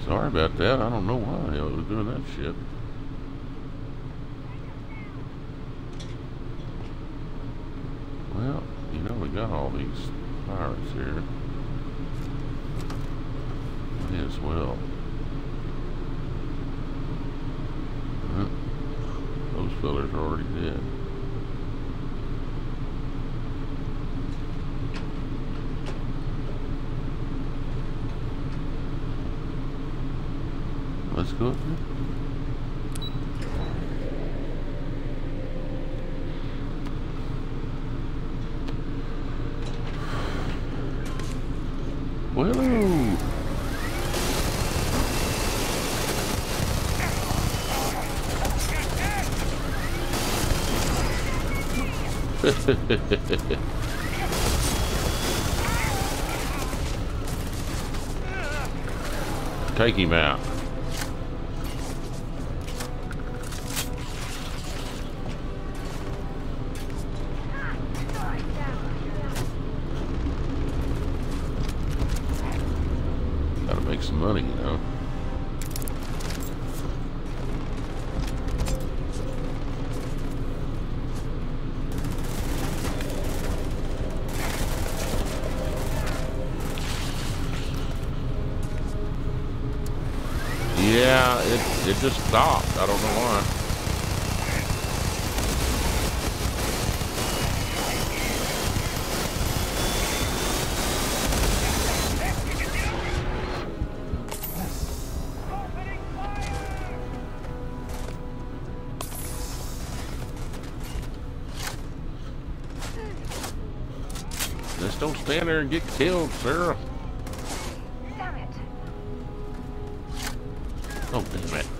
Sorry about that. I don't know why I was doing that shit. Well, you know, we got all these pirates here. May as well. Those fellers are already dead. Let's go up there. Whoa! Take him out. Gotta make some money, you know. Yeah, it just stopped. I don't know why. Just don't stand there and get killed, Sarah. Damn it. Oh, damn it.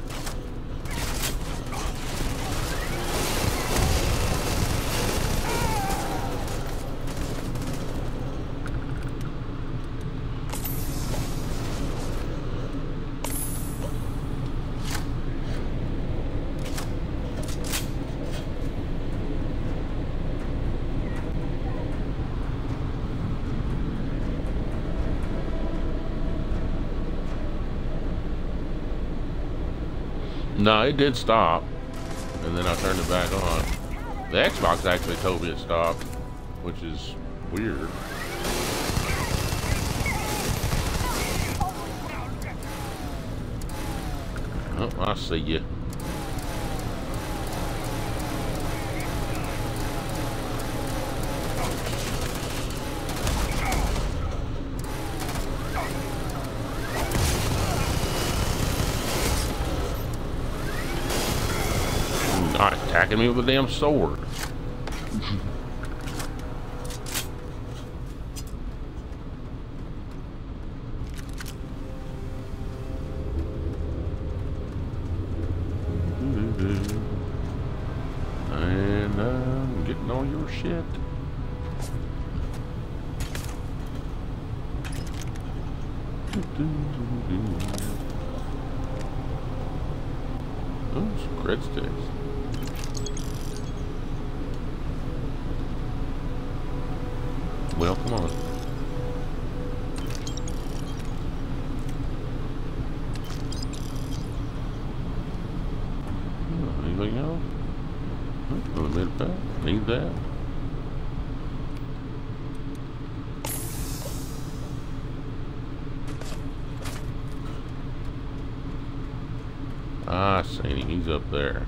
No, it did stop, and then I turned it back on. The Xbox actually told me it stopped, which is weird. Oh, I see you. Not attacking me with a damn sword. And I'm getting all your shit. Oh, some cred sticks. Well, come on. Anything else? Another mid pack. Need that. Ah, I seen him. He's up there.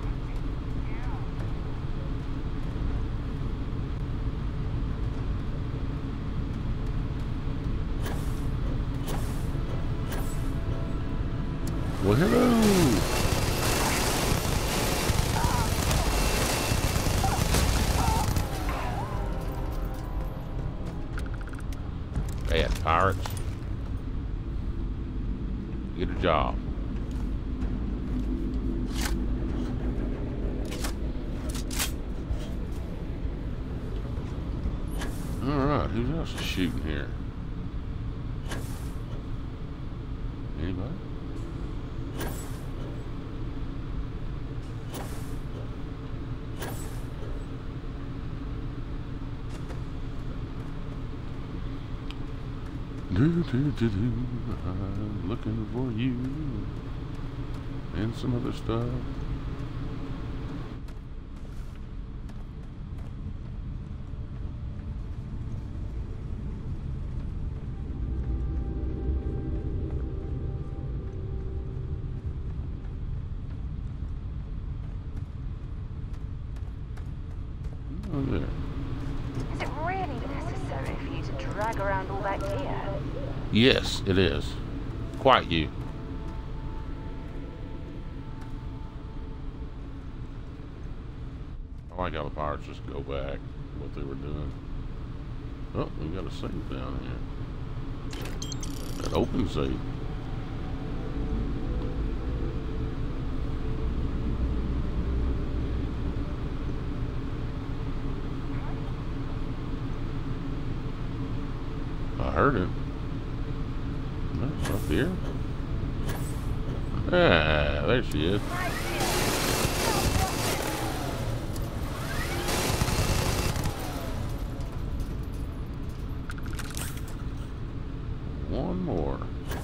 Well, hello. Bad pirates. Get a job. Alright, who else is shooting here? Anybody? I'm looking for you and some other stuff. Oh, there. Is it really necessary for you to drag around all that gear? Yes, it is. Quite you. I like how the pirates just go back what they were doing. Oh, we got a safe down here. An open safe. I heard it. That's up here. Ah, there she is. One more.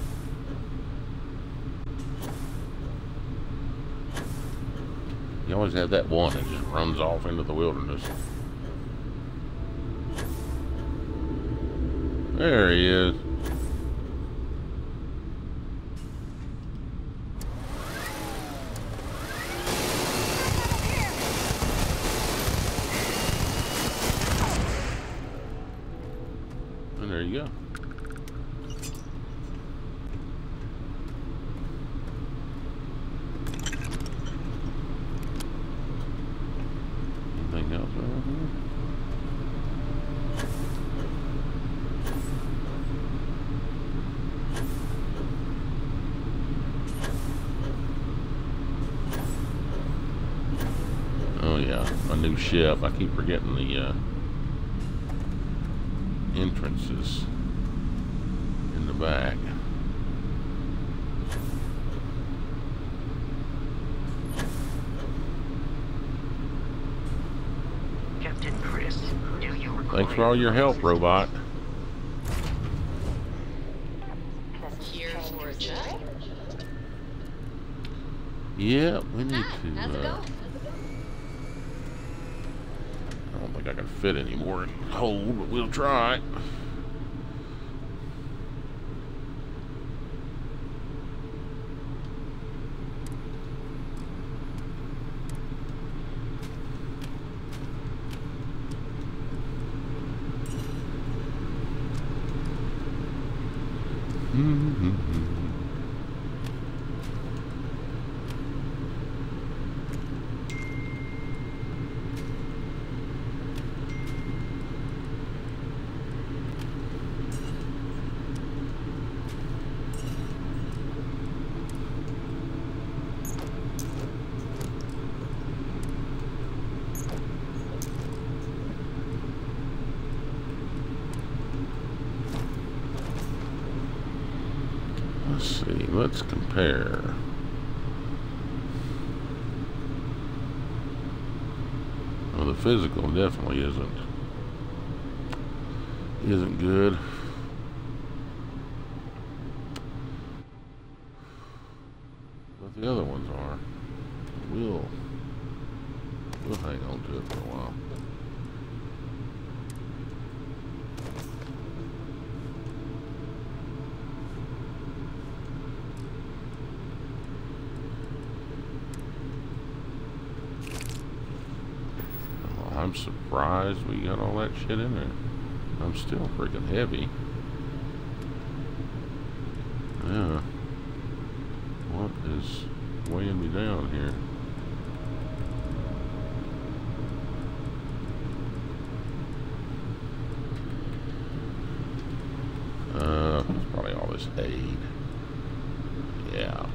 You always have that one that just runs off into the wilderness. There he is. And there you go. Anything else around here? Oh yeah, my new ship. I keep forgetting the entrances in the back. Captain Chris, do you recall? Thanks for all your help, robot. Here for a chat? Yeah, we need How's it to. going? I don't think I can fit any more in hold, but we'll try. Let's see, let's compare. Well, the physical definitely isn't good. But the other ones are. We'll hang on to it for a while. I'm surprised we got all that shit in there. I'm still freaking heavy. Yeah. What is weighing me down here? It's probably all this aid. Yeah.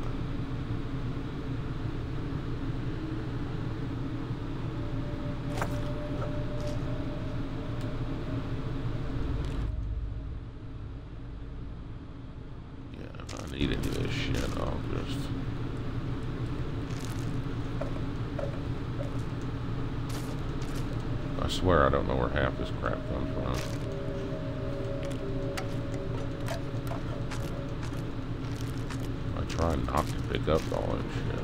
Need any of this shit, I'll just I swear I don't know where half this crap comes from. trying not to pick up all that shit.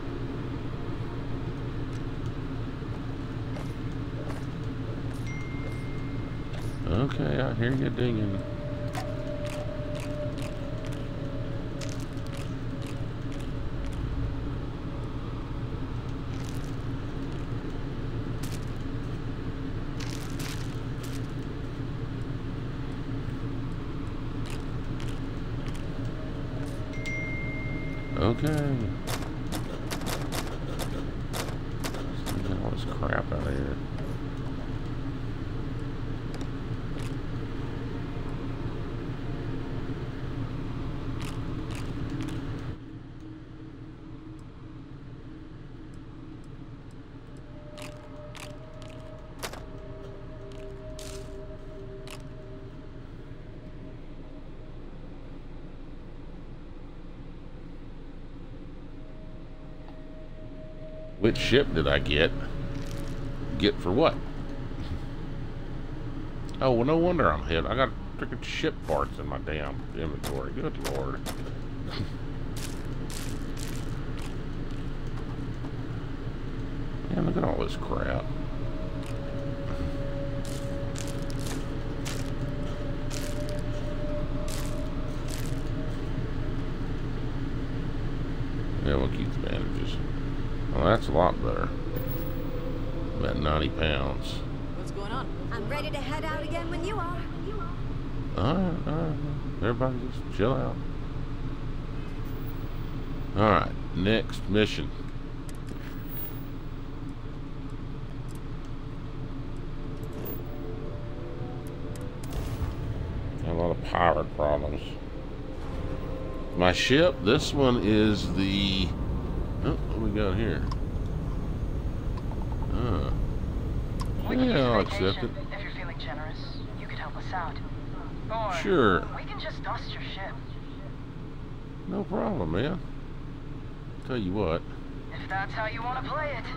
Okay, I hear you dinging. Okay. Let's get all this crap out of here. Which ship did I get? Get for what? Oh, well, no wonder I'm hit. I got freaking ship parts in my damn inventory. Good lord. Man, look at all this crap. Yeah, we'll keep the bandages. Well, that's a lot better. About 90 pounds. What's going on? I'm ready to head out again when you are. Alright. Everybody just chill out. Alright, next mission. Got a lot of pirate problems. My ship, this one is the... Oh, what do we got here? Yeah, I'll accept it. If you're feeling generous, you could help us out. Or Sure. we can just dust your ship. No problem, man. Tell you what. If that's how you want to play it.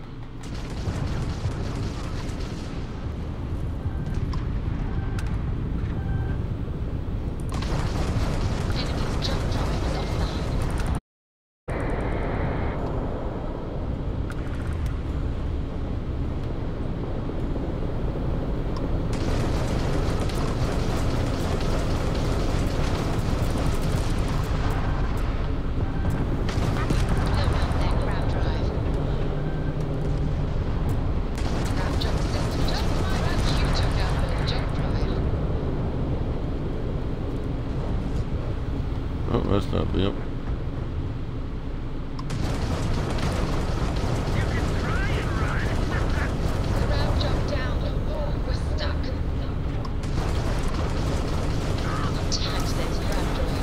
Enemy's jump drive is offline. Load up their grab drive. Grab jump system just right. You took out the jump drive. Oh, that's not them. Grab jump down. Oh, we're stuck. Attack this grab drive.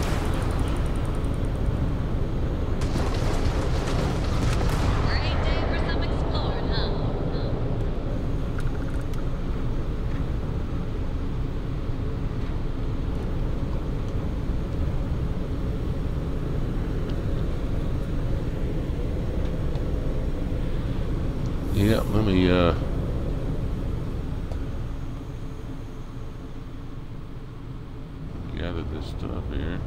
Great day for some exploring, huh? Yeah, let me, gather this stuff here.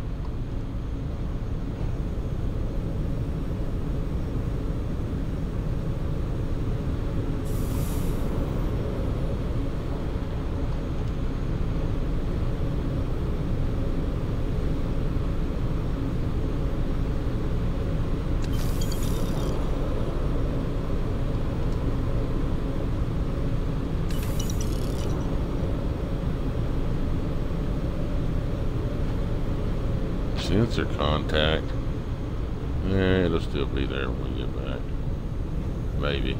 Sensor contact. It'll still be there when we get back. Maybe.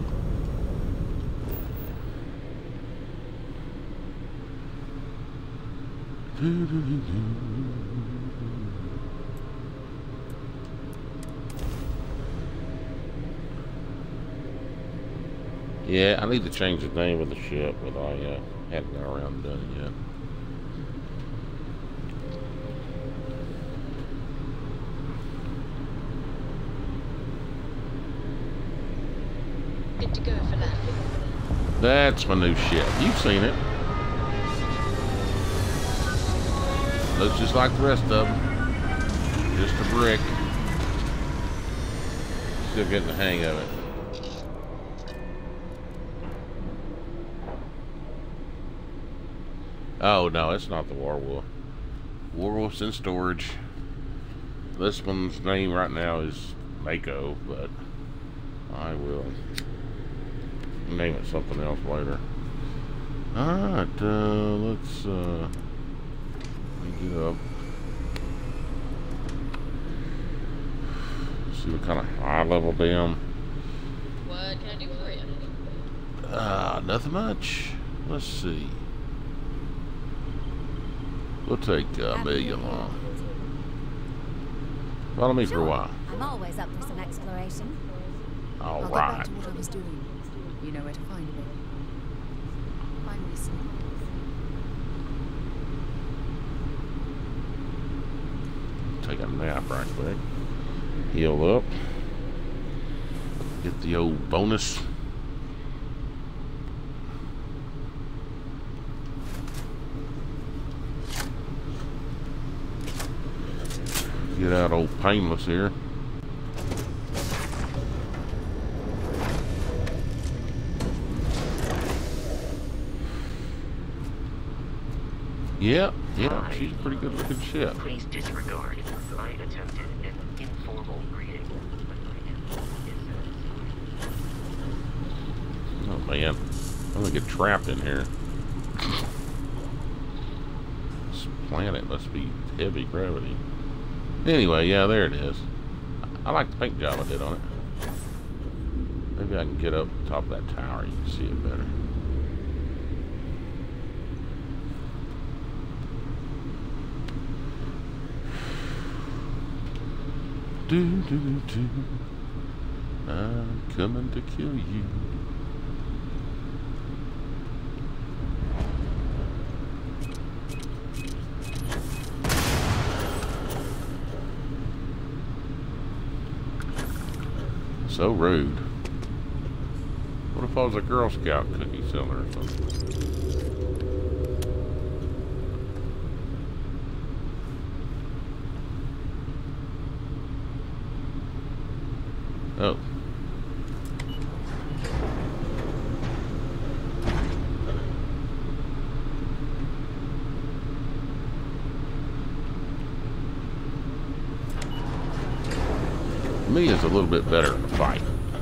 Yeah, I need to change the name of the ship, but I haven't got around to doing it yet. Good to go for that. That's my new ship. You've seen it. Looks just like the rest of them. Just a brick. Still getting the hang of it. Oh no, it's not the Warwolf. Warwolf's in storage. This one's name right now is Mako, but I will name it something else later. Alright, let's get up. See what kind of high level damn. What can I do for you? Nothing much. Let's see. We'll take Amelia along. Follow me for a while. I'm always up for some exploration. All I'll right. get back to what I was doing. You know where to find me. I'm listening. Take a nap right quick. Heal up. Get the old bonus. Get out old Painless here. Yeah, she's a pretty good looking ship. Please disregard my attempted and informal greeting. Oh man, I'm gonna get trapped in here. This planet must be heavy gravity. Anyway, yeah, there it is. I like the paint job I did on it. Maybe I can get up top of that tower. You can see it better. Do. I'm coming to kill you. So rude. What if I was a Girl Scout cookie seller or something? Oh. Mia's a little bit better in a fight.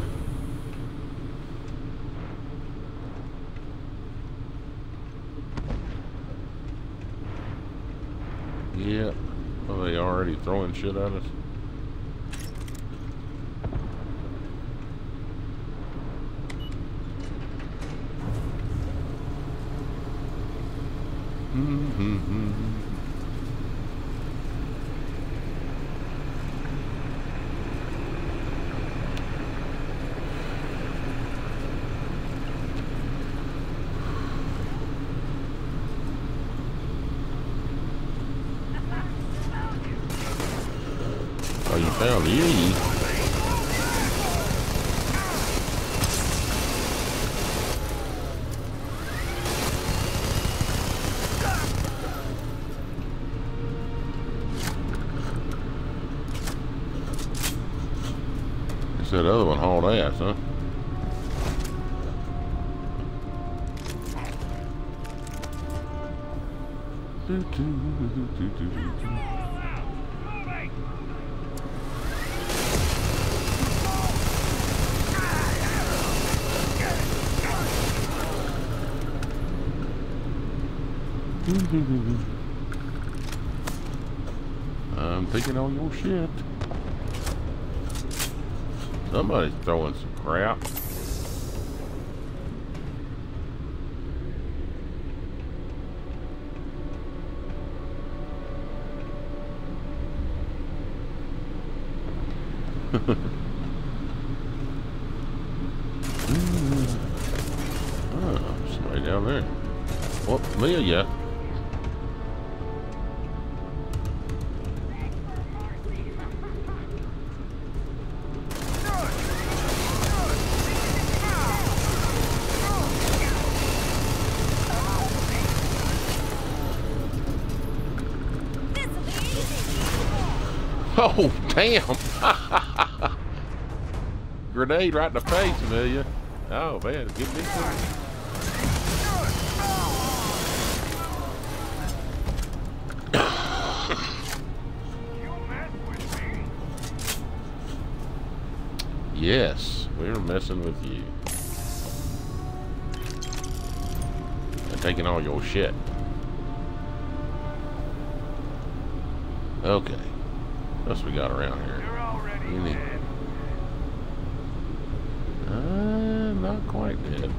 Yeah. Are they already throwing shit at us? Oh, you found Yee. That other one hauled ass, huh? I'm taking all your shit. Somebody's throwing some crap. Oh, somebody down there. Well, Mia, yeah. Oh, damn. Grenade right in the face, Amelia. Oh, man. Give me some. Yes, we're messing with you. And taking all your shit. Okay. What else we got around here? You need... not quite dead.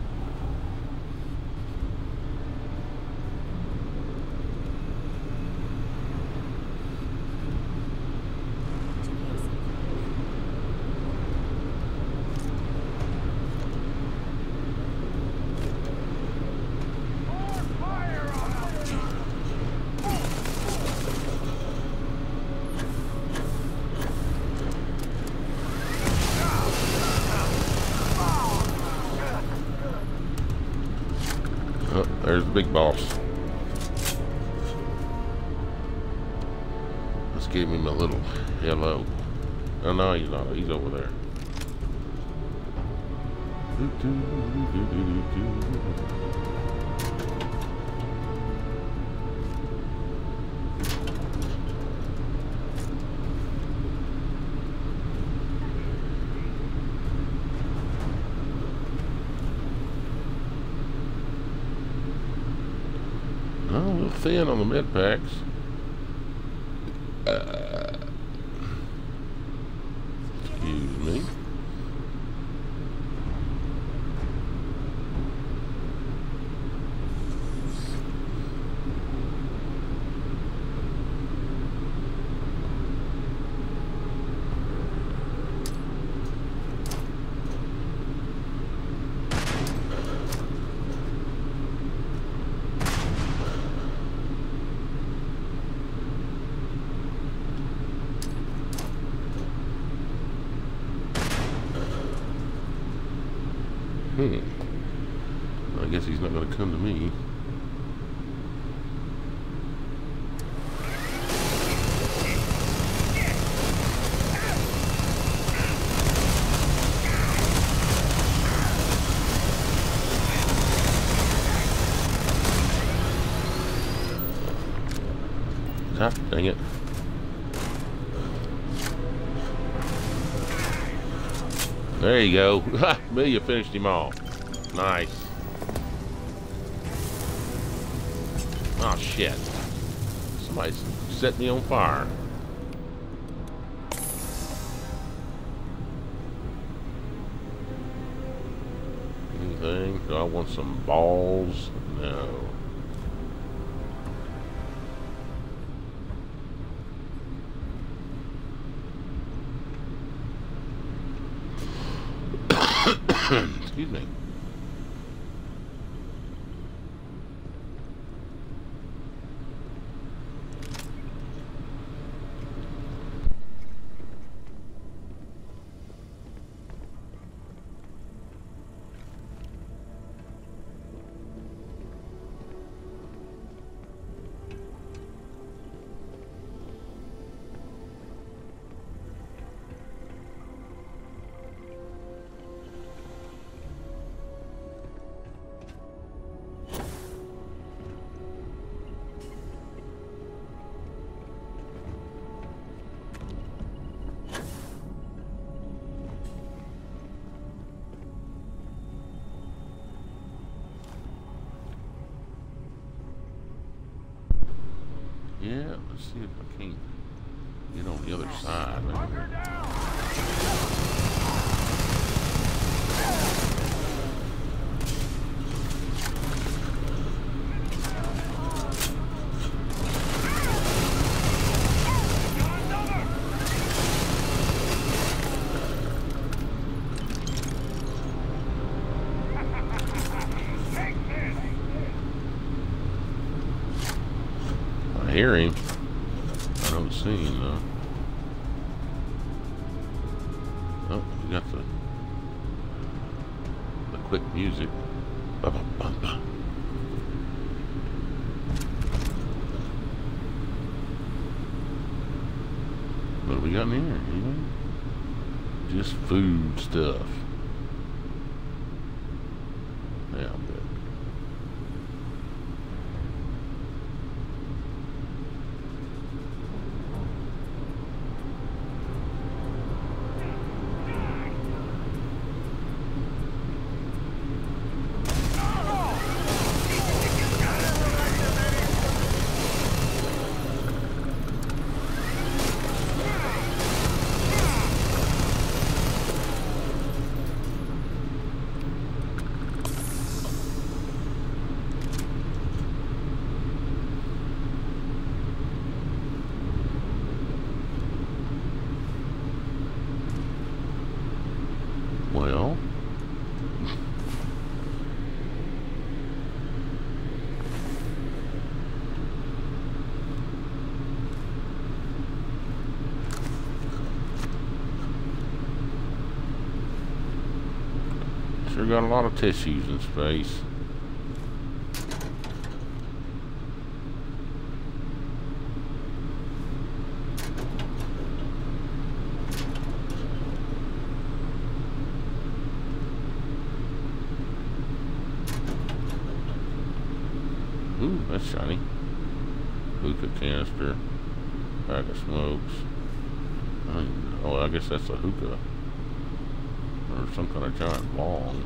Oh, there's the big boss. Let's give him a little hello. Oh no, he's not. He's over there. Oh, a little thin on the med packs. Excuse me. I guess he's not going to come to me. Ah, dang it. There you go. Amelia finished him off. Nice. Oh shit. Somebody set me on fire. Anything? Do I want some balls? No. Excuse me. Yeah, let's see if I can get on the other side. I hear him. I don't see him though. Oh, we got the quick music. Ba-ba-bum-ba. What do we got in here? Anything? Just food stuff. Yeah, I'm good. Well, sure got a lot of tissues in space. Ooh, that's shiny. Hookah canister. Bag of smokes. Oh, I guess that's a hookah. Or some kind of giant bong.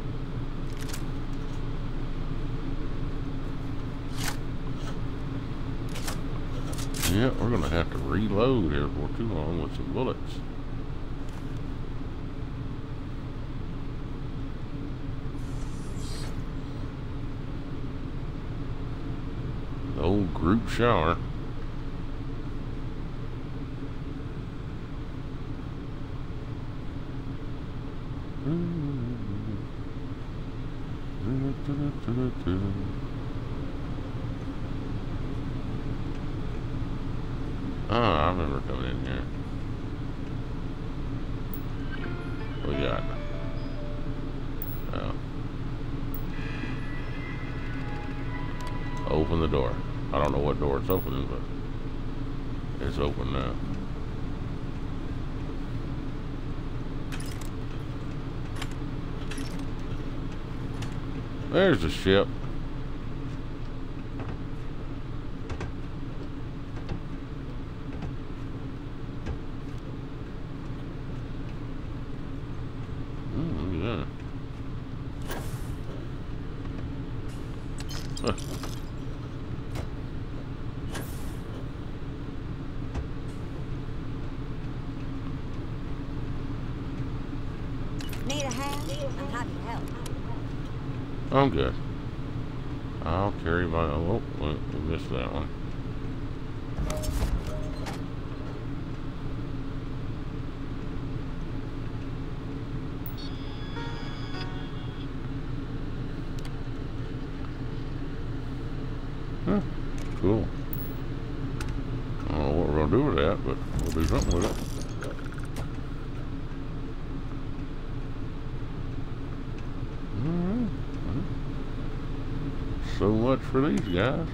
Yeah, we're gonna have to reload here for too long with some bullets. The old group shower. Ah, I remember coming in here. What we got? Oh. Open the door. I don't know what door it's opening, but it's open now. There's the ship. Look at that. Huh. Need a hand? I'm happy to help. I'm good. I'll carry my... Oh, we missed that one. Huh, cool. I don't know what we're going to do with that, but we'll do something with it. Alright. So much for these guys.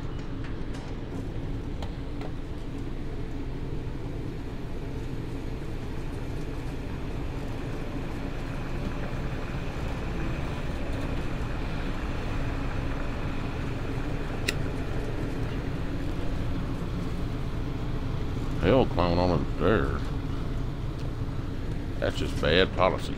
Hell, climbing on the stairs. That's just bad policy.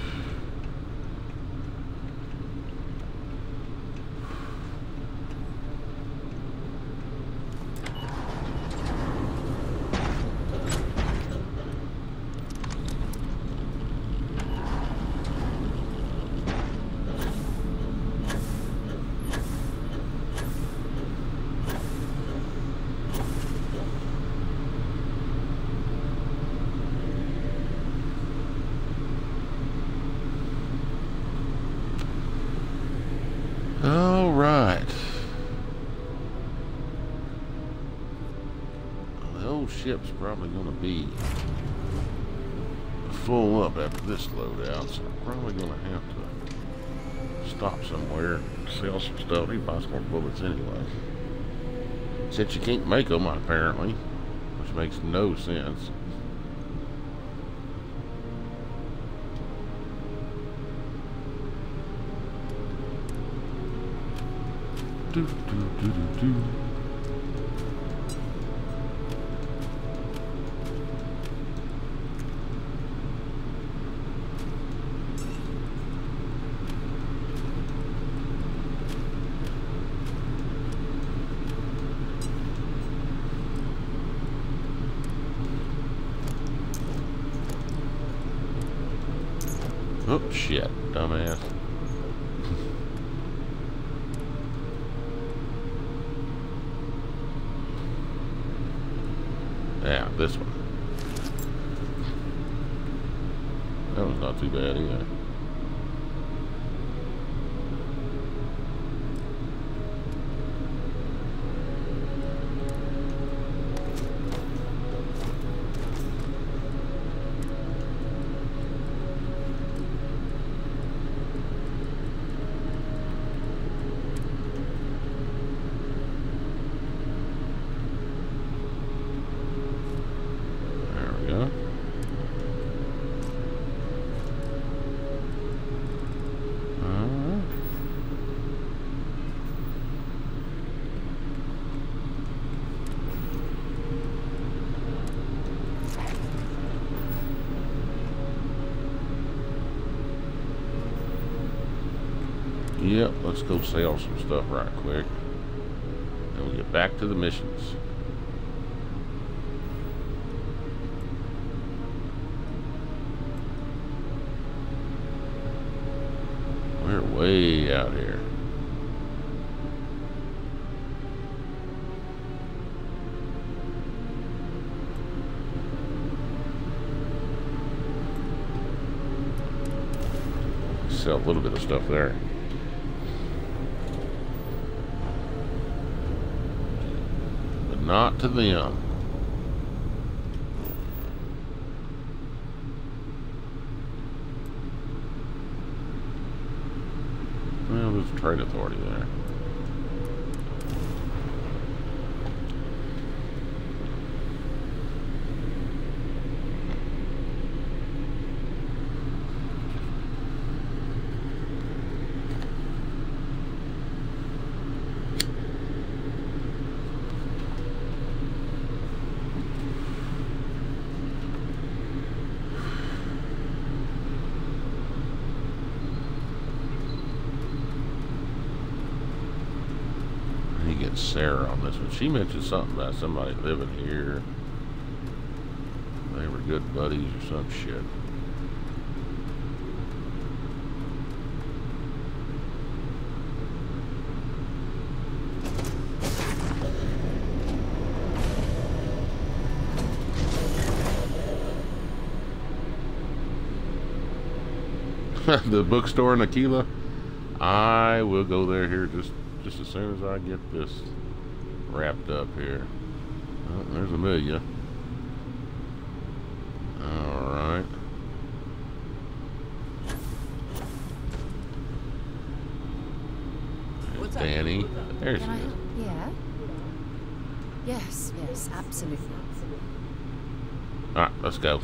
All right. The old ship's probably going to be full up after this loadout, so I'm probably going to have to stop somewhere and sell some stuff. Need to buy some more bullets anyway. Since you can't make them, apparently, which makes no sense. Do, do, do, do, do. Oh shit, dumbass. Yeah, this one. That was not too bad either. Yep, let's go sell some stuff right quick. And we'll get back to the missions. We're way out here. Sell a little bit of stuff there. Not to them. Well, there's a trade authority there. Sarah on this one. She mentioned something about somebody living here. They were good buddies or some shit. The bookstore in Aquila. I will go there here just as soon as I get this wrapped up here. Oh, there's Amelia. Alright. There's Danny. There she is. Yeah? Yes, yes, absolutely. Alright, let's go. I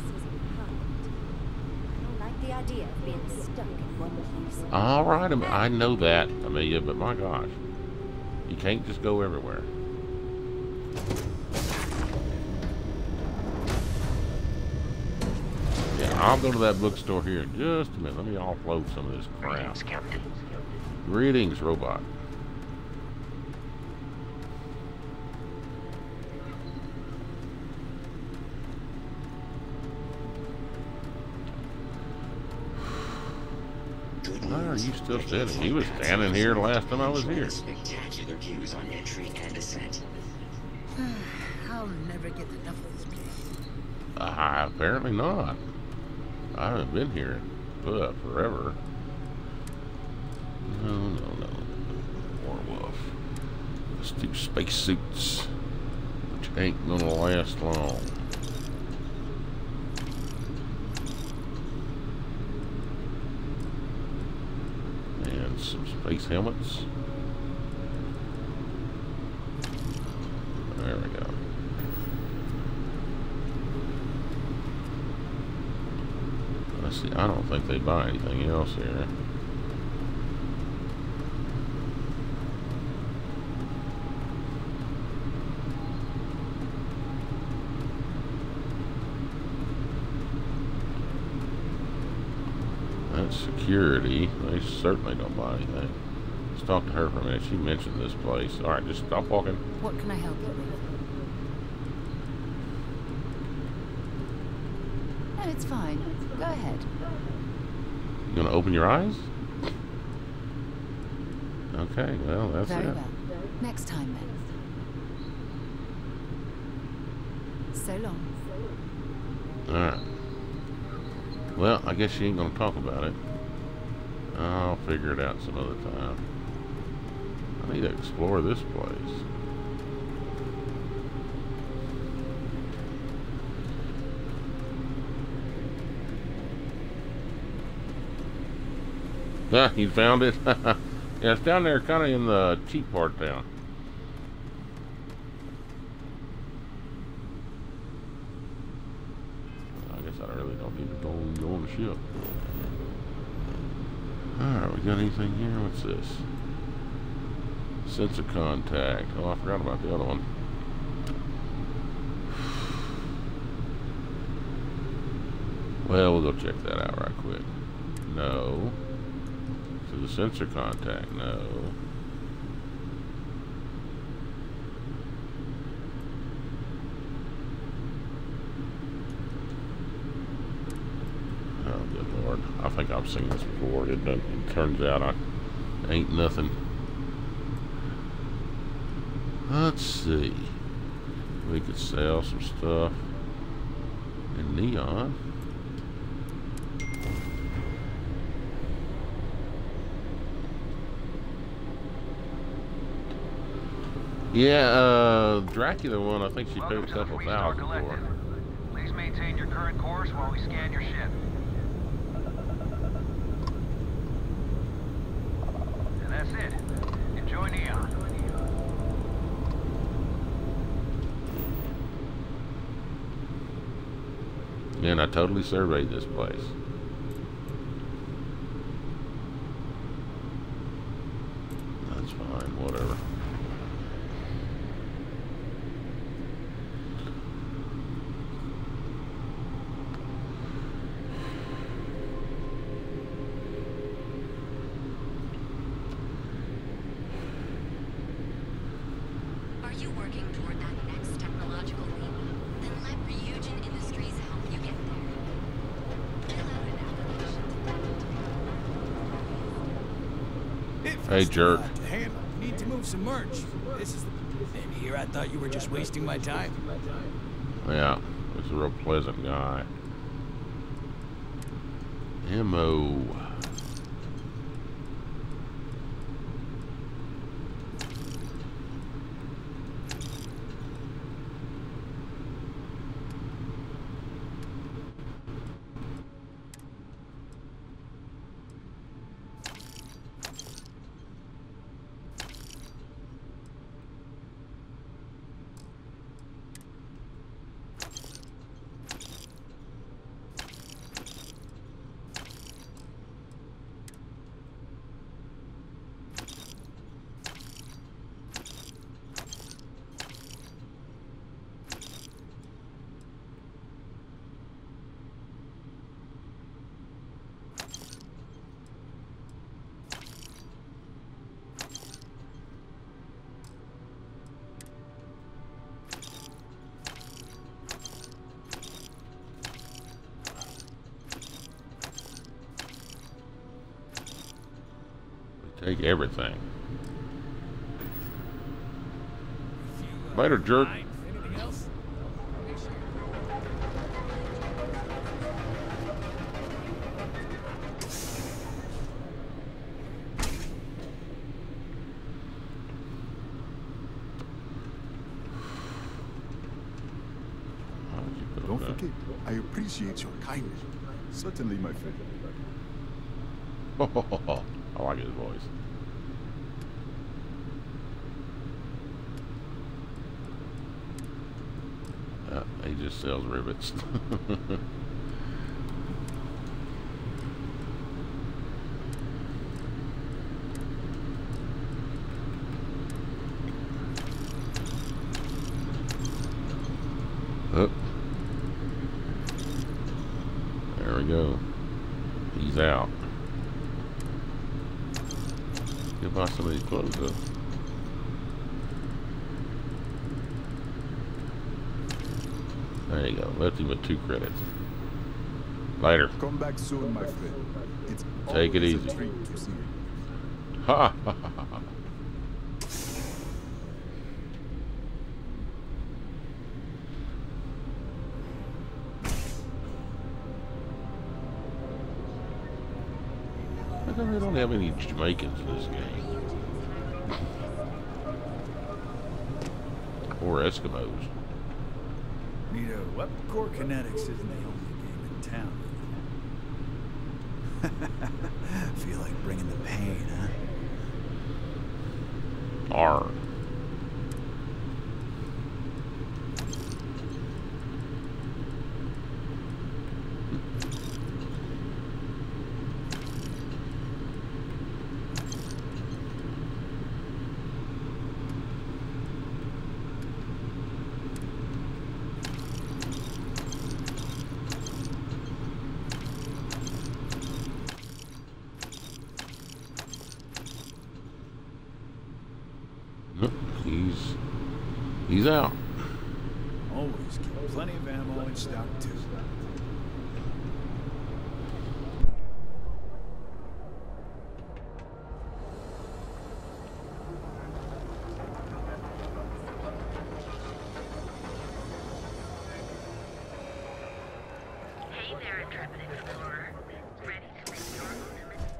don't like the idea of being stuck in one place. Alright, I know that, Amelia, but my gosh. You can't just go everywhere. Yeah, I'll go to that bookstore here in just a minute. Let me offload some of this crap. Greetings, Captain. Greetings, robot. Why are you still standing? He was standing here last time I was here. Spectacular views on entry and ascent. I'll never get enough of this place. Apparently not. I haven't been here forever. No. Warwolf. Let's do spacesuits, which ain't gonna last long. And some space helmets. There we go. Let's see, I don't think they buy anything else here. That's security. They certainly don't buy anything. Let's talk to her for a minute. She mentioned this place. Alright, just stop walking. What can I help you with? No, it's fine. Go ahead. You gonna open your eyes? Okay, well, that's Very it. well. Next time, then. So long. Alright. Well, I guess she ain't gonna talk about it. I'll figure it out some other time. I need to explore this place. Ah, you found it? Yeah, it's down there kind of in the cheap part of town. I guess I really don't need to go on the ship. Alright, we got anything here? What's this? Sense of contact. Oh, I forgot about the other one. Well, we'll go check that out right quick. No. To the sensor contact. No. Oh, good Lord. I think I've seen this before. It turns out I ain't nothing. Let's see. We could sell some stuff in neon. Yeah, Dracula one, I think she paid a couple thousand for. Please maintain your current course while we scan your ship. And that's it. Enjoy Neon. And I totally surveyed this place. That's fine, whatever. Are you working toward that next technological leap? Then let Ryujin Industries help you get there. Fill out an application. Hey, jerk. Damn, need to move some merch. This is the... And here I thought you were just wasting my time. Yeah, this is a real pleasant guy. M.O. Take everything. Later, jerk. Anything else? Don't forget, I appreciate your kindness. Certainly, my friend. I like his voice. He just sells rivets. Oh. There we go. He's out. Get buy some of these clothes though. There you go. Left him with 2 credits. Later. Come back soon, my friend. It's Take it always easy. a treat to see you. Ha ha ha ha. How come they don't have any Jamaicans in this game? Or Eskimos. Nito, Webcore Kinetics isn't the only game in town. Feel like bringing the pain, huh? R. He's out. Always keep plenty of ammo in stock, too. Hey there, intrepid explorer. Ready to make your own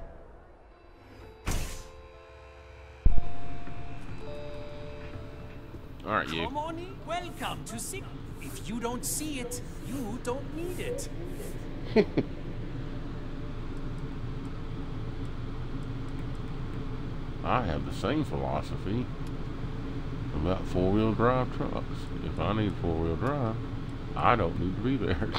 All right, you. Come on in. Welcome to Sig. If you don't see it, you don't need it. I have the same philosophy about 4-wheel drive trucks. If I need 4-wheel drive, I don't need to be there.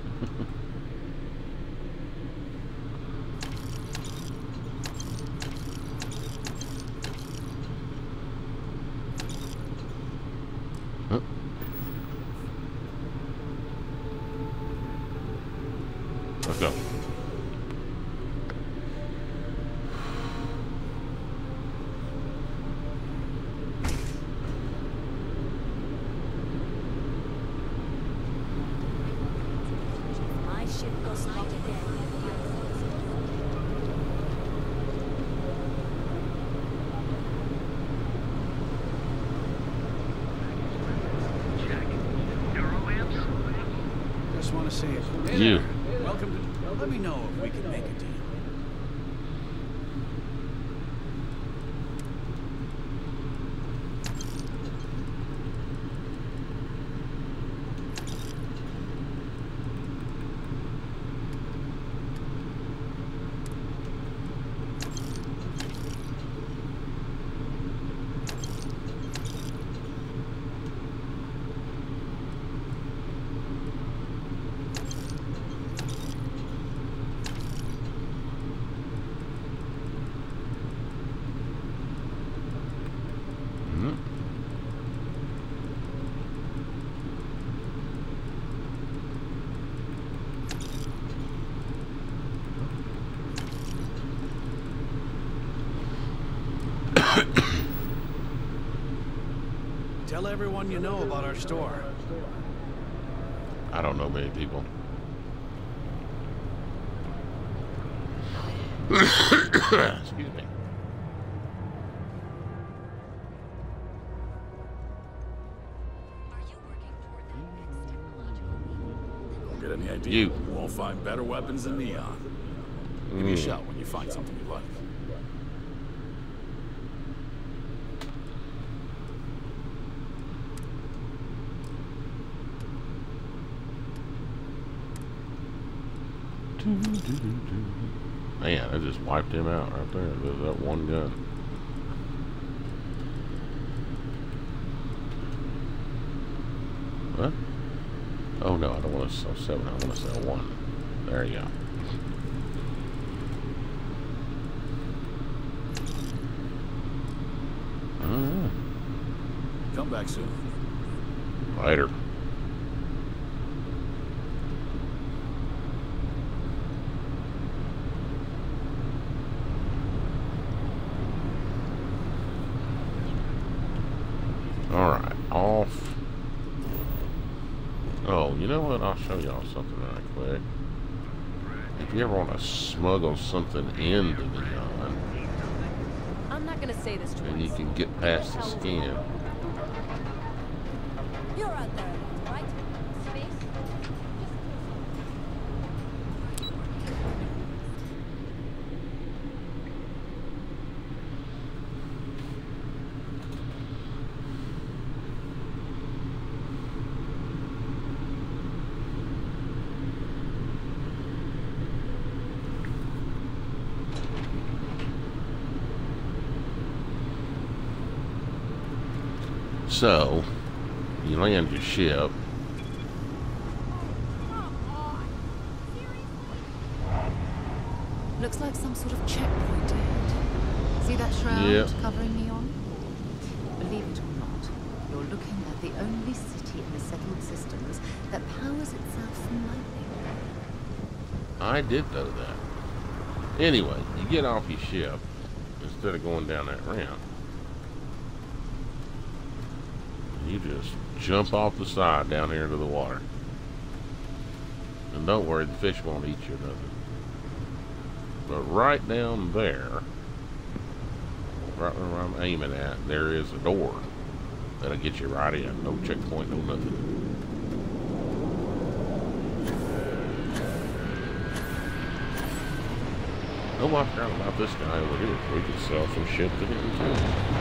Huh? Let's go. My ship goes light again. Just want to say it. Hey You. there. Welcome to... Let me know if we can make a deal. Tell everyone you know about our store. I don't know many people. Excuse me. Get any idea? You. You won't find better weapons than Neon. Give me a shout when you find something you like. Man, I just wiped him out right there. That one gun. What? Oh no, I don't want to sell 7. I want to sell 1. There you go. Come back soon. Later. show y'all something right quick. If you ever want to smuggle something into Neon, I'm not gonna say this twice. and you can get past the skin. You're out there, right? Space? So, you land your ship. Looks like some sort of checkpoint ahead. See that shroud Yep. covering Neon? Believe it or not, you're looking at the only city in the settled systems that powers itself from lightning. I did know that. Anyway, you get off your ship instead of going down that ramp. You just jump off the side down here into the water. And don't worry, the fish won't eat you or nothing. But right down there, right where I'm aiming at, there is a door that'll get you right in. No checkpoint, no nothing. Oh, I forgot about this guy over here. We could sell some shit to him too.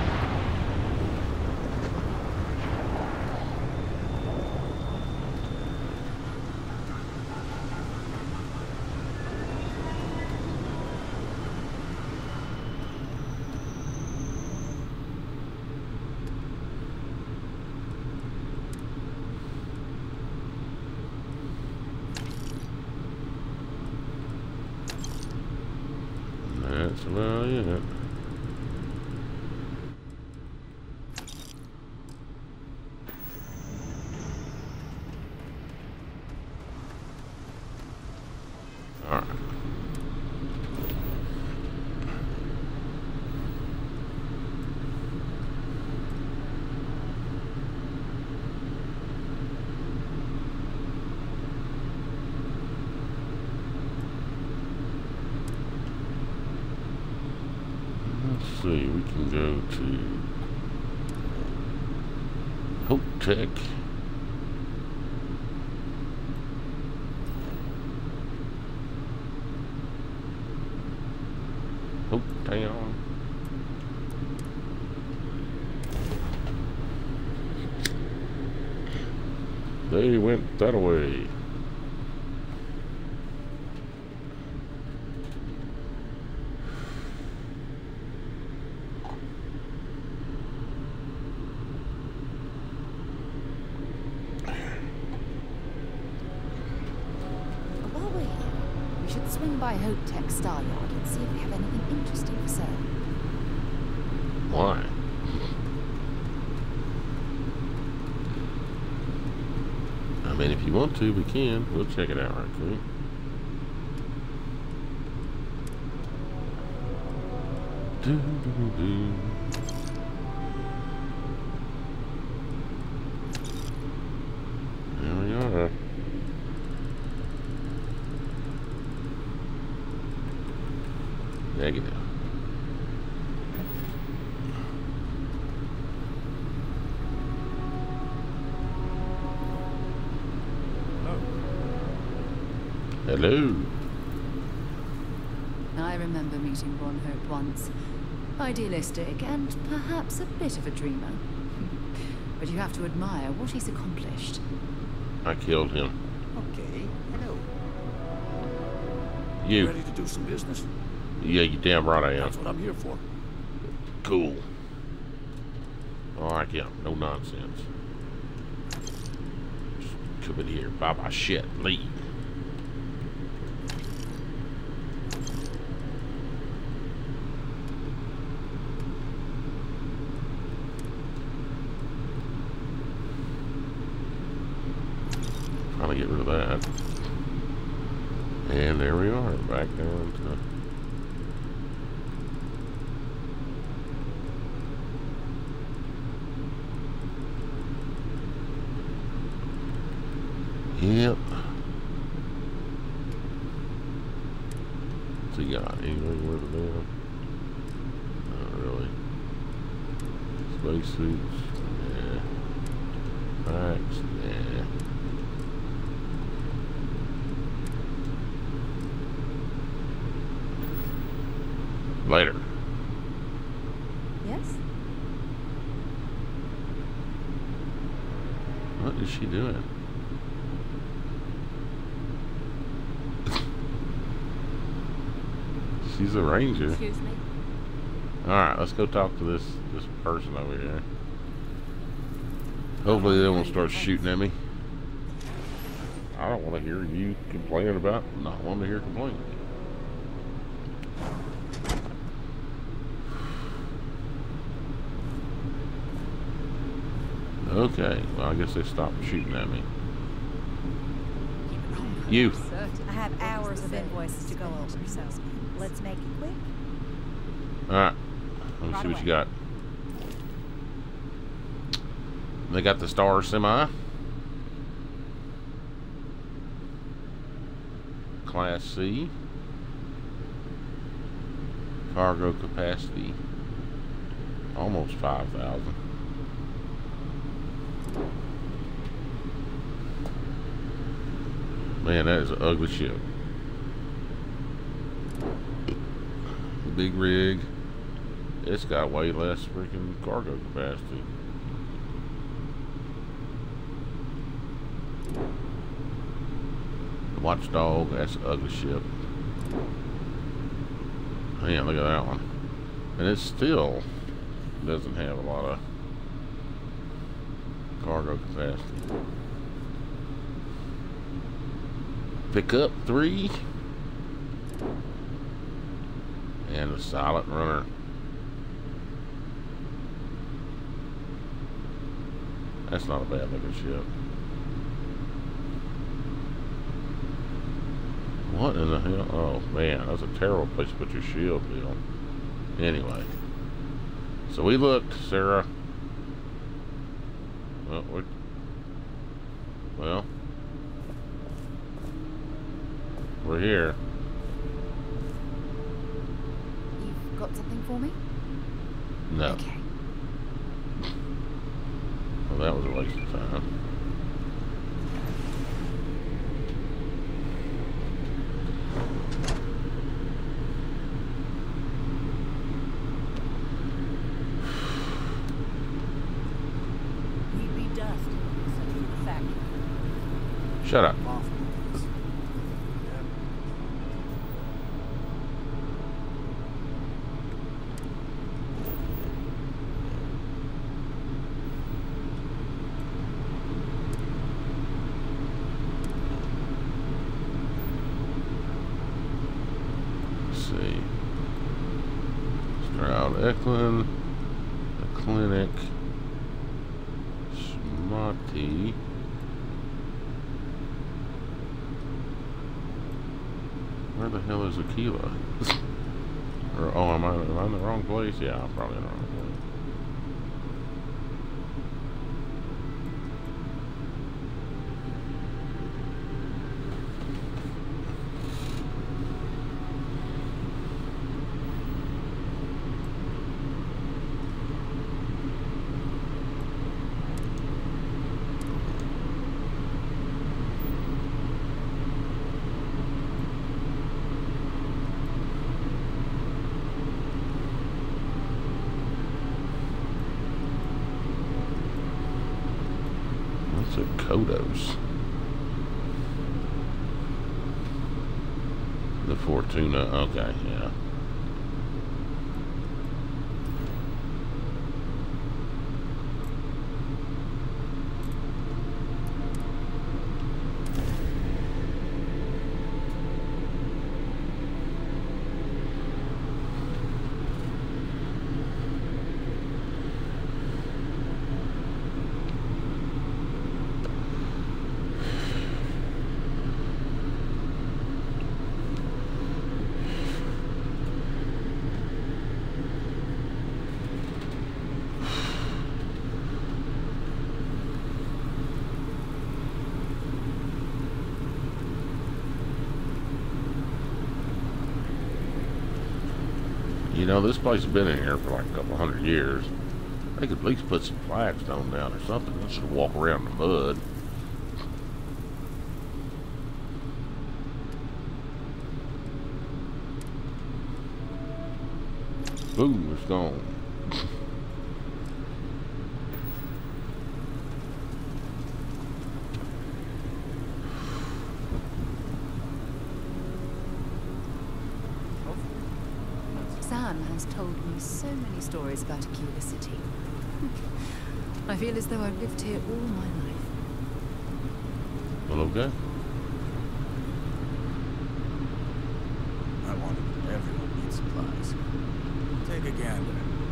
That's about it. All right. Let's see, we can go to Hotech. Hopetown. They went that way. While we're here, we should swing by Hotech Star Yard and see if we have anything interesting for sale. Why? I mean, if you want to, we can. We'll check it out right quick. Doo-doo-doo-doo. There we are. Negative. Hello. I remember meeting Ron Hope once. Idealistic and perhaps a bit of a dreamer. But you have to admire what he's accomplished. I killed him. Okay, hello. You. Ready to do some business? Yeah, you damn right I am. That's what I'm here for. Cool. I like him. No nonsense. Just come in here, buy my shit, leave. Trying to get rid of that. And there we are, back down to... Yep. What's he got? Anything worth a damn? Not really. Spacesuits? Yeah. Packs? Yeah. Later. Yes? What is she doing? She's a ranger. Excuse me? Alright, let's go talk to this person over here. Hopefully they won't start shooting at me. I don't want to hear you complaining about not wanting to hear complaining. Okay, well I guess they stopped shooting at me. You. I have hours of invoices to go over, so let's make it quick. Alright, let me see what you got. They got the Star Semi. Class C. Cargo capacity. Almost 5,000. Man, that is an ugly ship. Big rig. It's got way less freaking cargo capacity. Watchdog, that's an ugly ship. Man, look at that one. And it still doesn't have a lot of cargo capacity. Pickup 3 and a Silent Runner. That's not a bad looking ship. What in the hell? Oh man, that's a terrible place to put your shield, Bill. Anyway, so we looked, Sarah. Well, we're here. You've got something for me? No. Okay. Well, that was a waste of time. We'd be dust. Send you to the factory. Shut up. Eklund, the clinic, Smarty. Where the hell is Aquila? Or, oh, am I in the wrong place? Yeah, I'm probably in the wrong place. Kodos. The Fortuna, okay, yeah. You know, this place has been in here for like a couple hundred years. They could at least put some flagstone down or something instead of walk around in the mud. Boom, it's gone. Sam has told me so many stories about Aquila City. I feel as though I've lived here all my life. Well, okay. I wanted everyone needs supplies. Take a gander.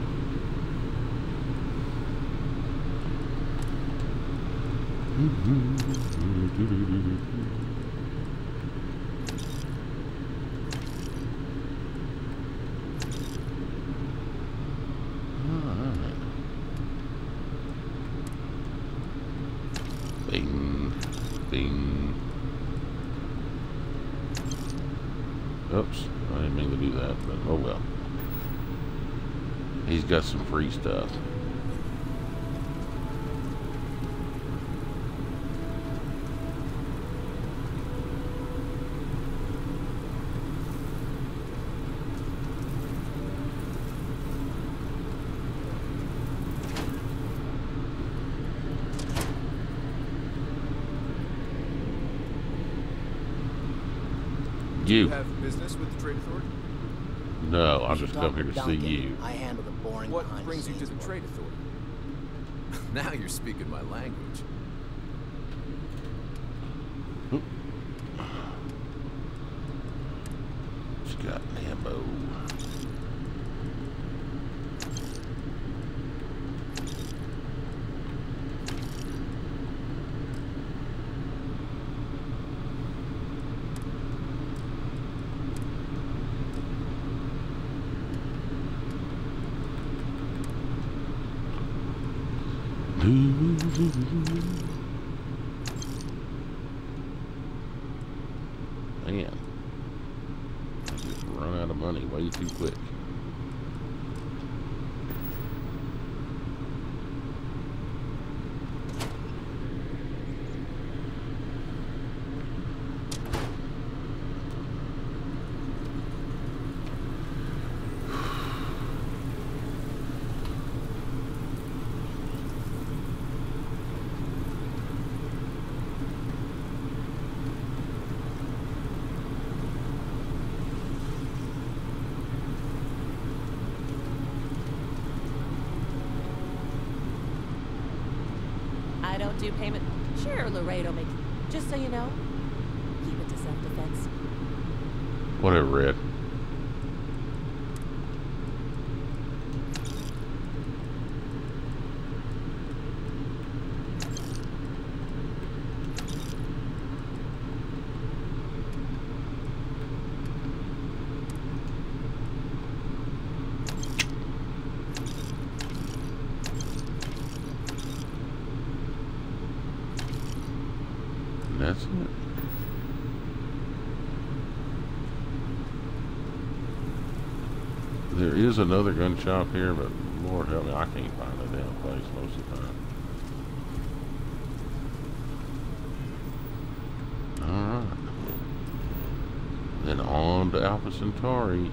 Bing, bing. Oops, I didn't mean to do that, but oh well. He's got some free stuff. You have business with the Trade Authority? No, I'm just come here to see you. I handle the boring. What brings you to the Trade Authority? Now you're speaking my language. It's got ammo. Man, I just run out of money way too quick. I don't do payment. Sure, Laredo make. Just so you know, keep it to self-defense. Whatever, Red. That's it. There is another gun shop here, but Lord help me, I can't find the damn place most of the time. Alright. Then on to Alpha Centauri.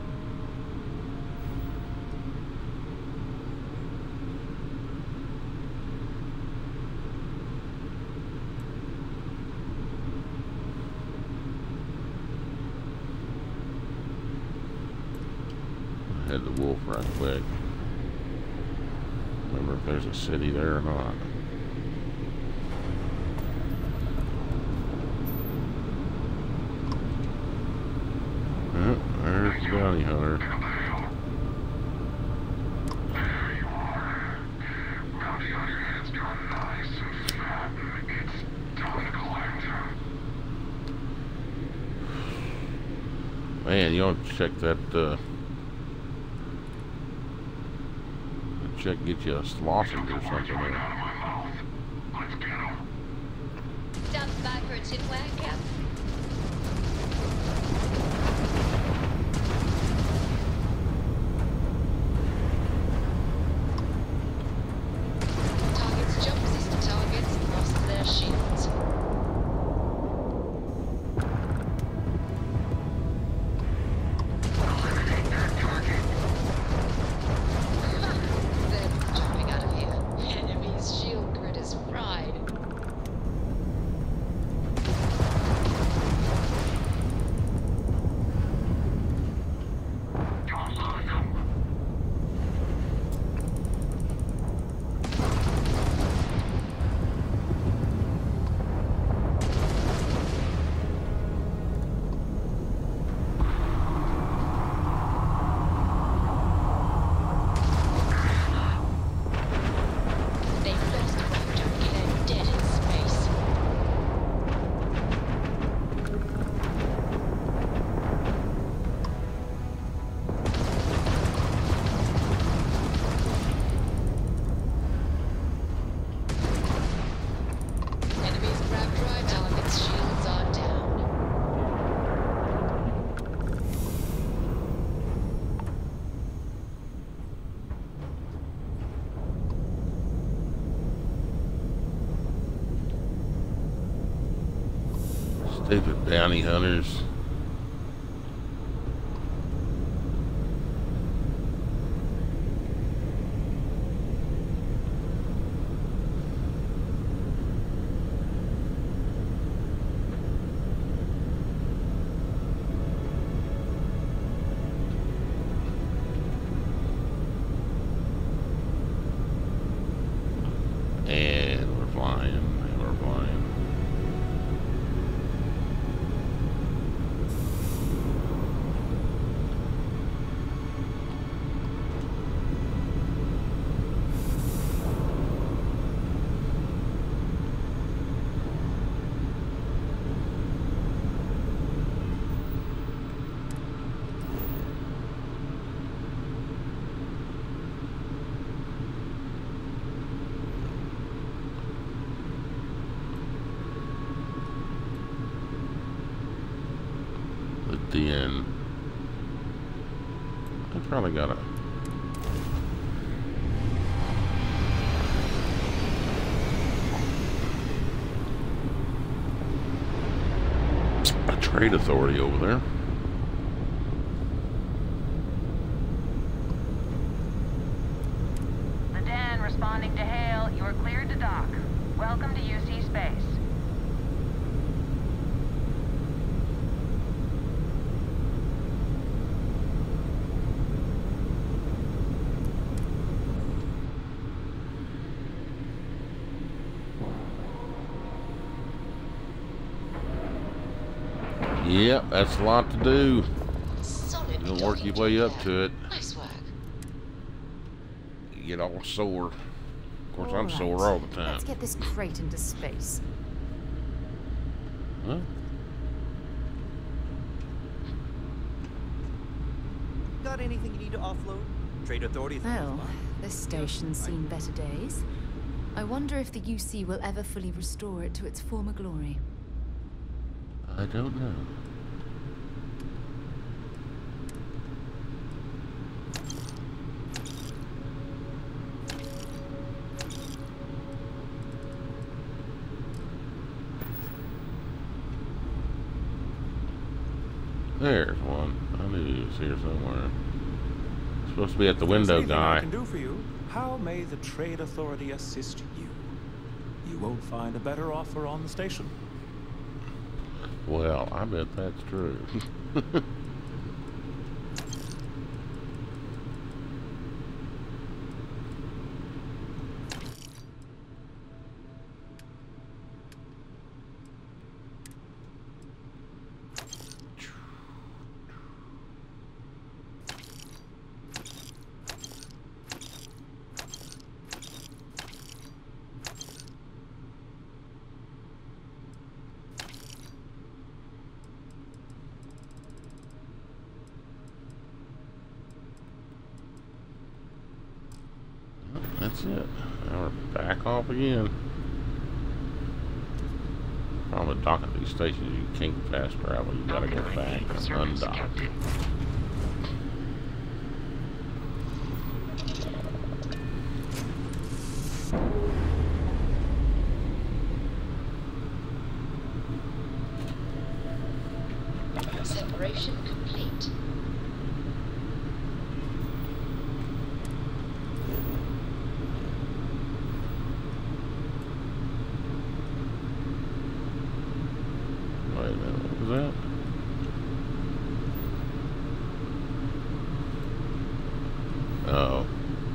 Head the wolf right quick. Remember if there's a city there or not. There's the bounty hunter. Man, you want to check that get you a sausage or something there. Stop by for a tin wag, Cap. Stupid bounty hunters. And we're flying, and we're flying. Then I probably got a trade authority over there. The Den responding to hail. You are cleared to dock. Welcome to UC Space. Yep, that's a lot to do. Solid. You'll work your way up to it. Nice work. You get all sore. Of course, I'm All sore right. all the time. Let's get this crate into space. Huh? Got anything you need to offload? Trade Authority. Well, this station's seen better days. I wonder if the UC will ever fully restore it to its former glory. I don't know. There's one. I knew he was here somewhere. Supposed to be at the window, Anything I guy. can do for you? How may the Trade Authority assist you? You won't find a better offer on the station. Well, I bet that's true. That's it. Now we're back off again. Problem with docking at these stations, you can't fast travel. You gotta go back and undock. Separation complete. Wait a minute, what was that? Oh.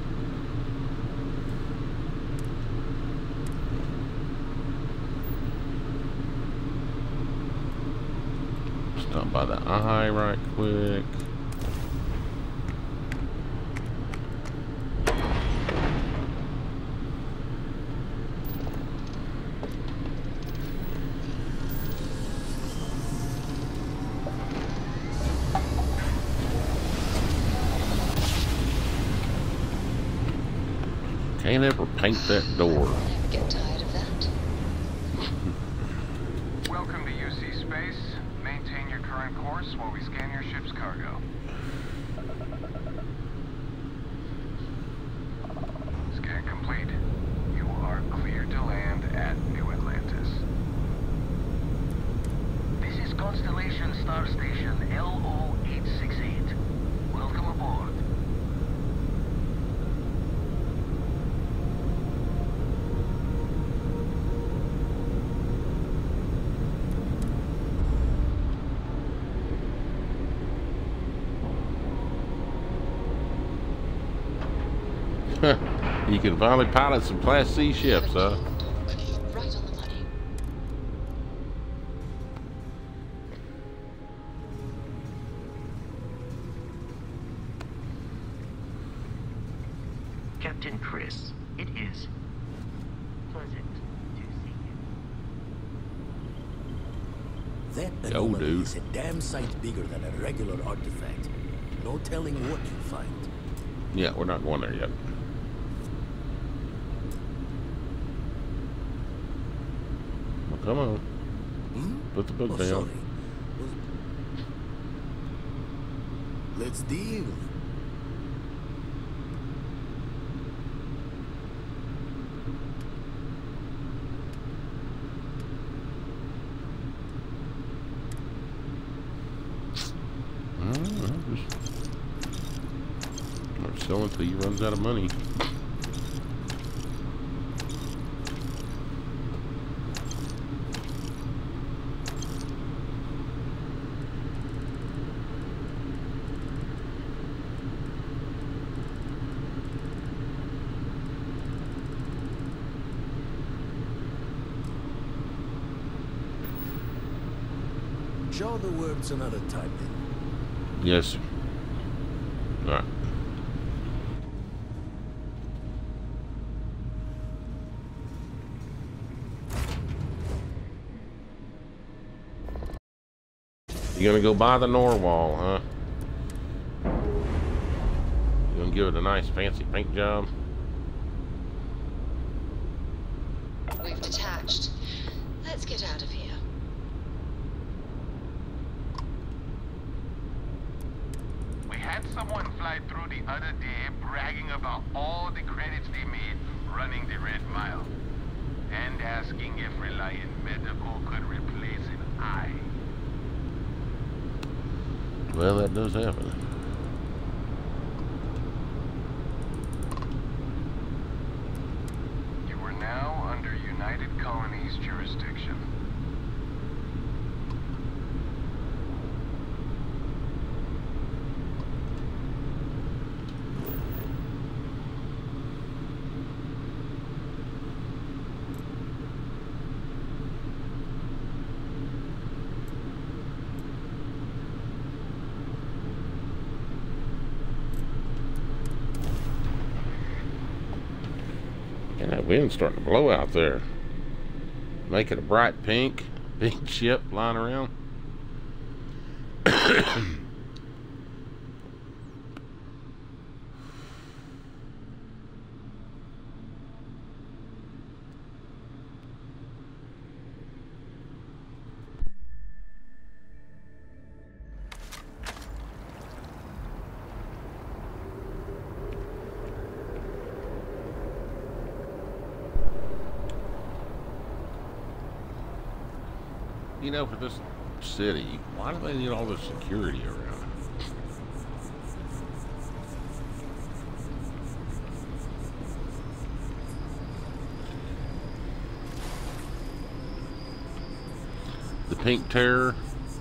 Stop by the eye right quick. Can't ever paint that door. Never get tired of that. Welcome to UC Space. Maintain your current course while we scan your ship's cargo. Scan complete. You are cleared to land at New Atlantis. The You can finally pilot some Class C ships, huh? Right on the money. Captain Chris, it is pleasant to see you. That anomaly is a damn sight bigger than a regular artifact. No telling what you find. Yeah, we're not going there yet. Well, come on. Put the book down. Sorry. Let's deal. Or sell until he runs out of money. Show the words another time then. Yes, sir. All right. You gonna go buy the Norwal, huh? You gonna give it a nice fancy paint job? We've detached. Let's get out of here. We had someone fly through the other day bragging about all the credits they made running the Red Mile and asking if Reliant Medical could replace an eye. Well, that does happen. You are now under United Colonies jurisdiction. And that wind's starting to blow out there. Make it a bright pink. Big ship flying around. You know, for this city, why do they need all this security around? The Pink Terror.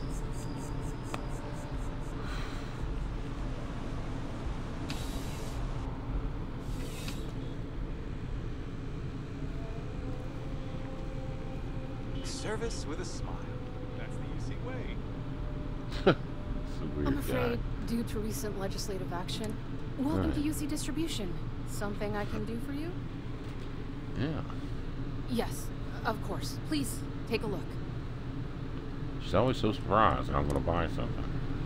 Service with a smile. That's the UC way. Weird I'm afraid, guy. due to recent legislative action, welcome to UC Distribution. Something I can do for you? Yeah. Yes, of course. Please, take a look. She's always so surprised that I'm going to buy something.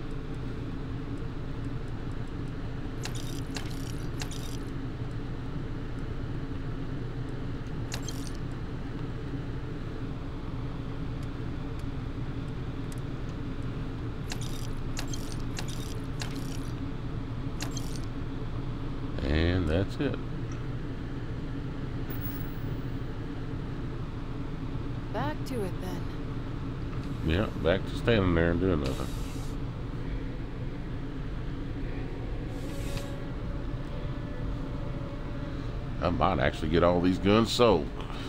And that's it. Back to it then. Yeah, back to standing there and doing nothing. I might actually get all these guns sold.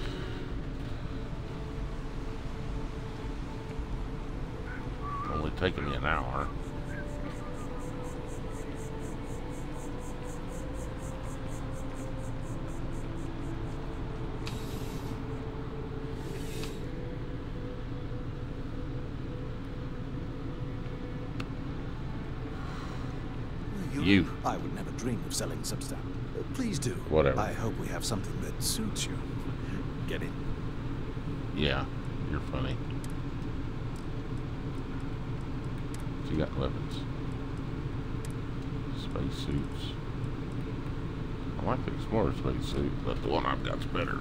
Only taking me an hour. You. I would never dream of selling substance. Please do. Whatever. I hope we have something that suits you. Get in. Yeah, you're funny. So you got weapons. Space suits. I like the Explorer space suit, but the one I've got's better.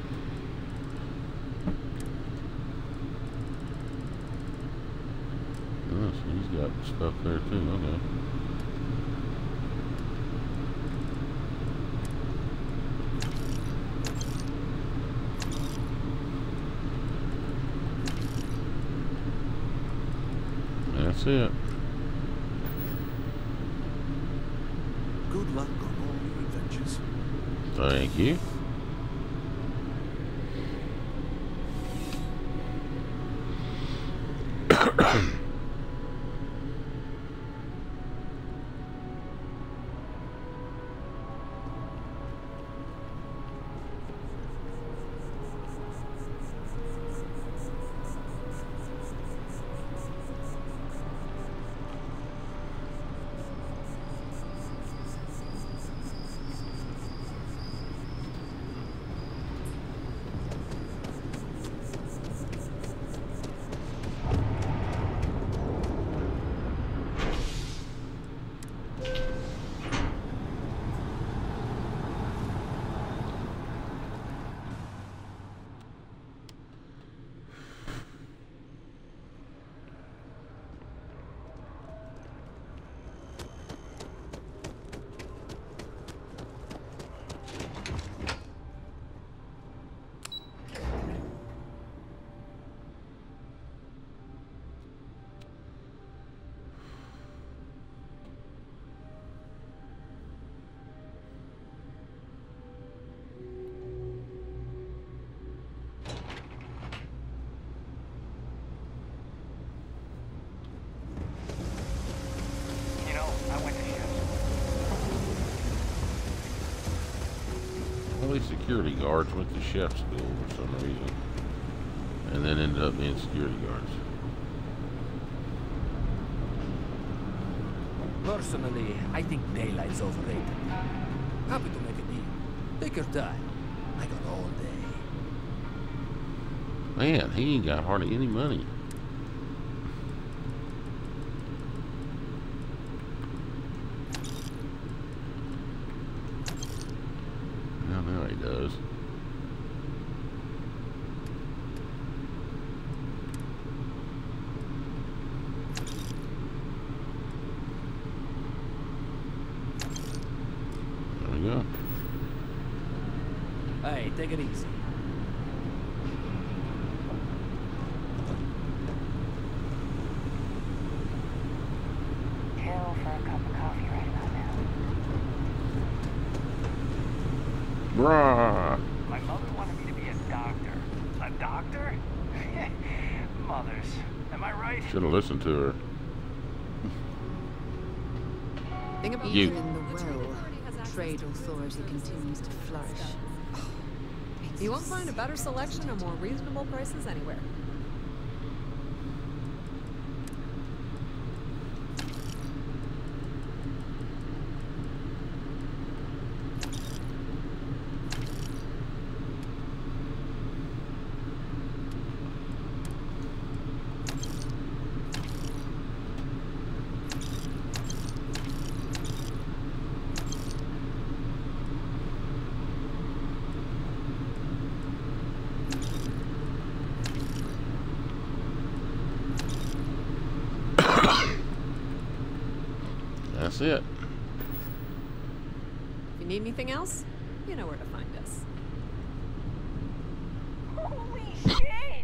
Oh, so he's got stuff there too, okay. That's it. Good luck on all your adventures. Thank you. Security guards went to chef school for some reason, and then ended up being security guards. Personally, I think daylight's overrated. Happy to make a deal. Take your time. I got all day. Man, he ain't got hardly any money. Now he does. There we go. Hey, take it easy. Kill for a cup of coffee right about now. Bruh. My mother wanted me to be a doctor. A doctor? Mothers. Am I right? Should have listened to her. Think about You. in the well. Trade authority continues to flourish. You won't find a better selection or more reasonable prices anywhere. That's it. If you need anything else, you know where to find us. Holy shit!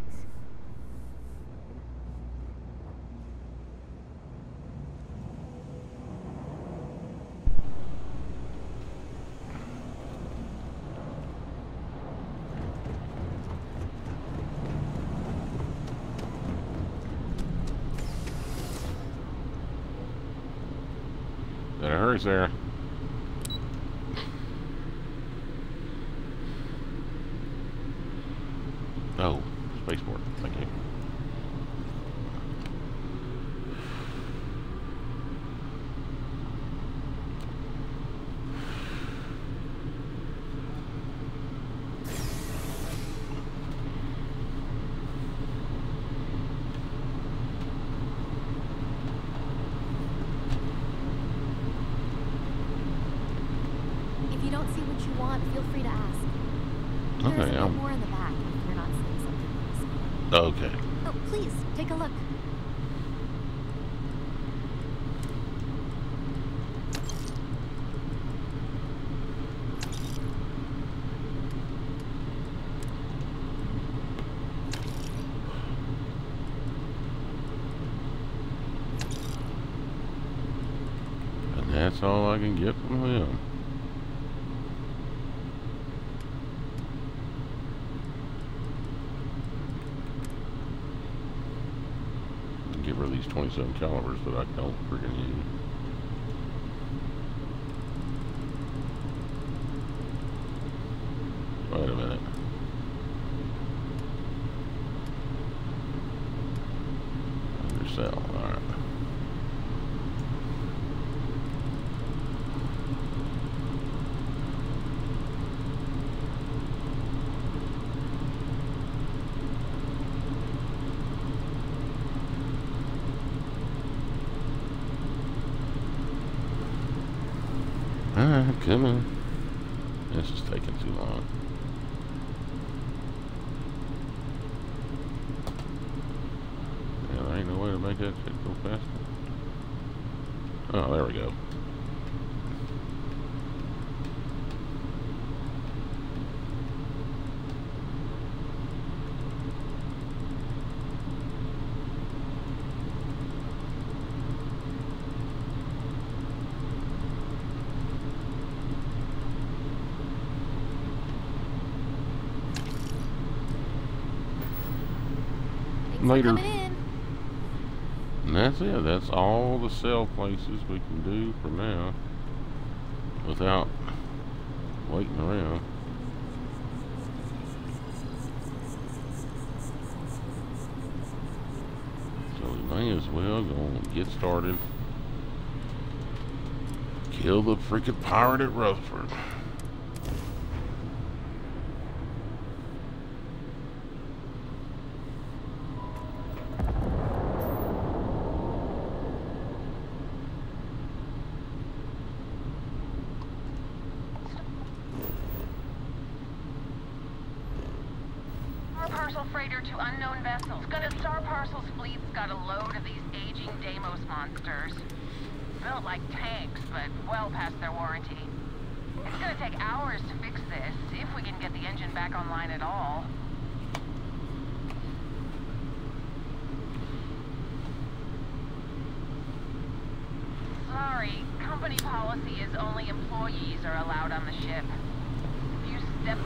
Better hurry, Sarah. Oh, spaceport. Thank you. you want, feel free to ask. There's a bit more in the back if you're not seeing something else. Okay. Oh, please, take a look. And that's all I can get from him. Give her these 27 calibers that I don't freaking use. Wait a minute. Undersell. Alright. Alright, come on. This is taking too long. Yeah, there ain't no way to make that shit go faster. Oh, there we go. Later. And that's it. That's all the sell places we can do for now without waiting around. So we may as well go and get started. Kill the freaking pirate at Rutherford. Parcel freighter to unknown vessels. Star Parcel's fleet's got a load of these aging Deimos monsters. Built like tanks, but well past their warranty. It's gonna take hours to fix this, if we can get the engine back online at all. Sorry, company policy is only employees are allowed on the ship. If you step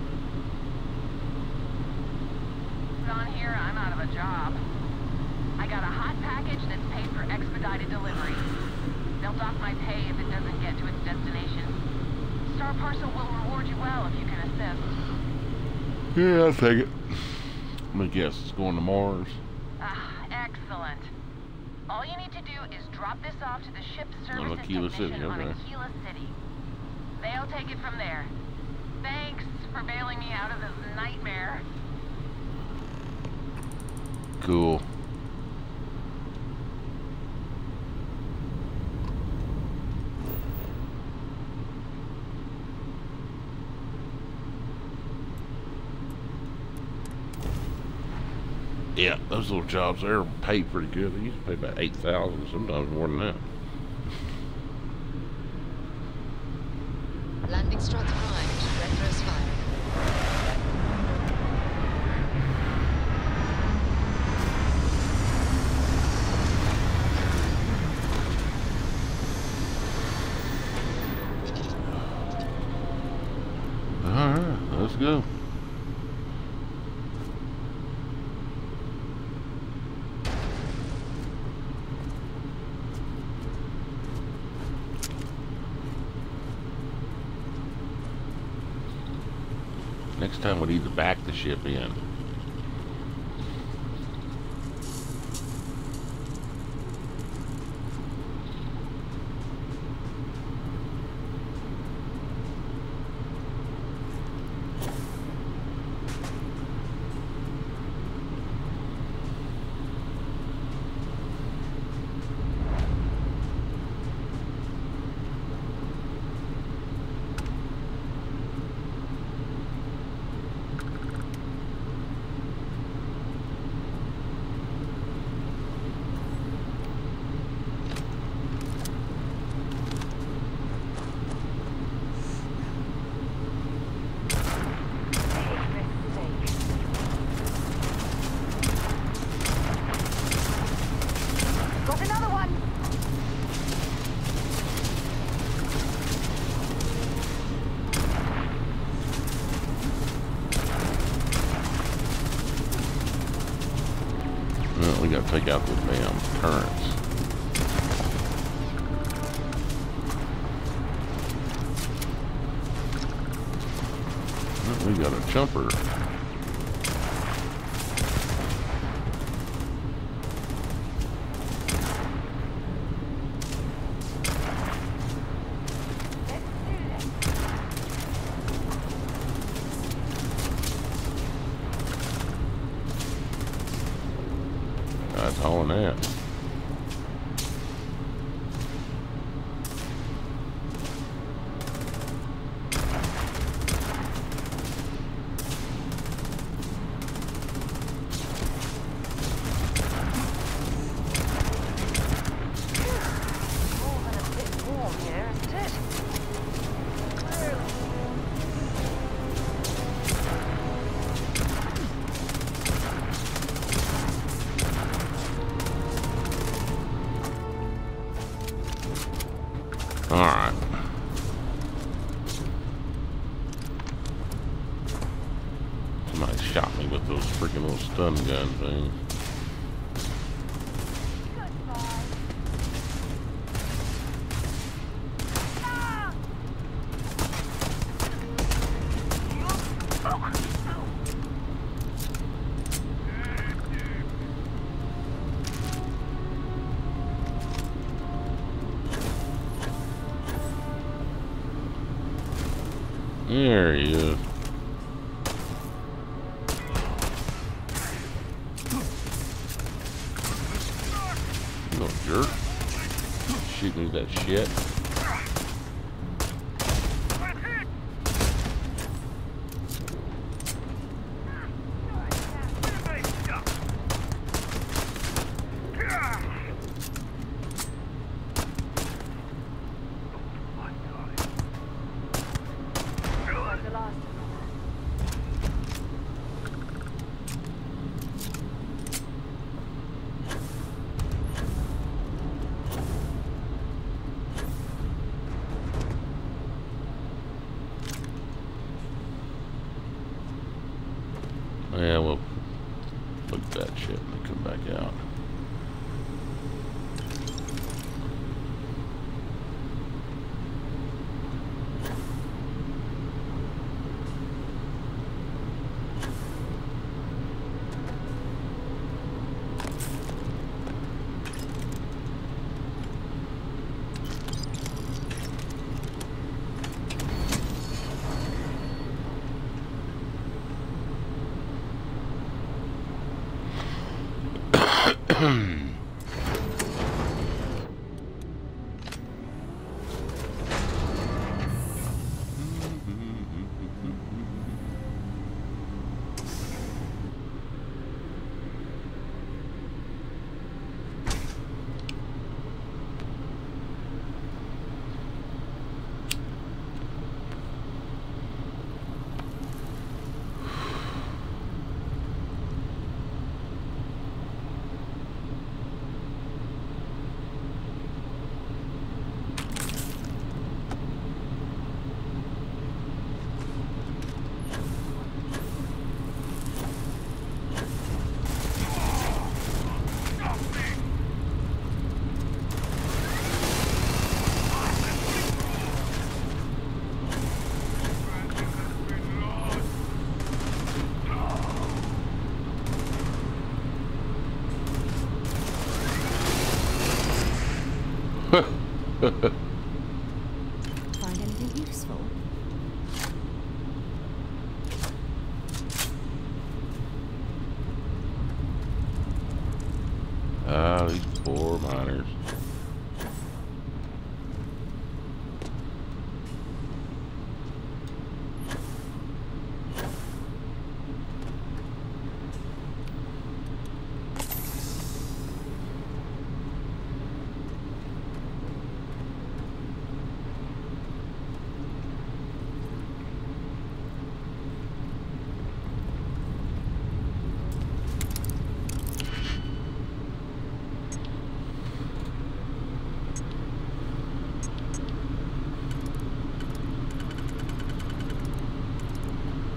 on here, I'm out of a job. I got a hot package that's paid for expedited delivery. They'll dock my pay if it doesn't get to its destination. Star Parcel will reward you well if you can assist. Yeah, I'll take it. Let me guess, it's going to Mars. Excellent. All you need to do is drop this off to the ship's services Aquila City, technician on okay. Aquila City. They'll take it from there. Thanks for bailing me out of this nightmare. Cool. Yeah, those little jobs there pay pretty good. They used to pay about $8,000, sometimes more than that. Landing struts primed. Retros firing. Alright, let's go. Next time we need to back the ship in. take out the damn turrets. We got a jumper. That's hauling that. Alright. Somebody shot me with those freaking little stun gun things. There he is. You little jerk. Shoot me with that shit. Yeah, we'll put that shit and come back out. Find anything useful? Ah, these poor miners.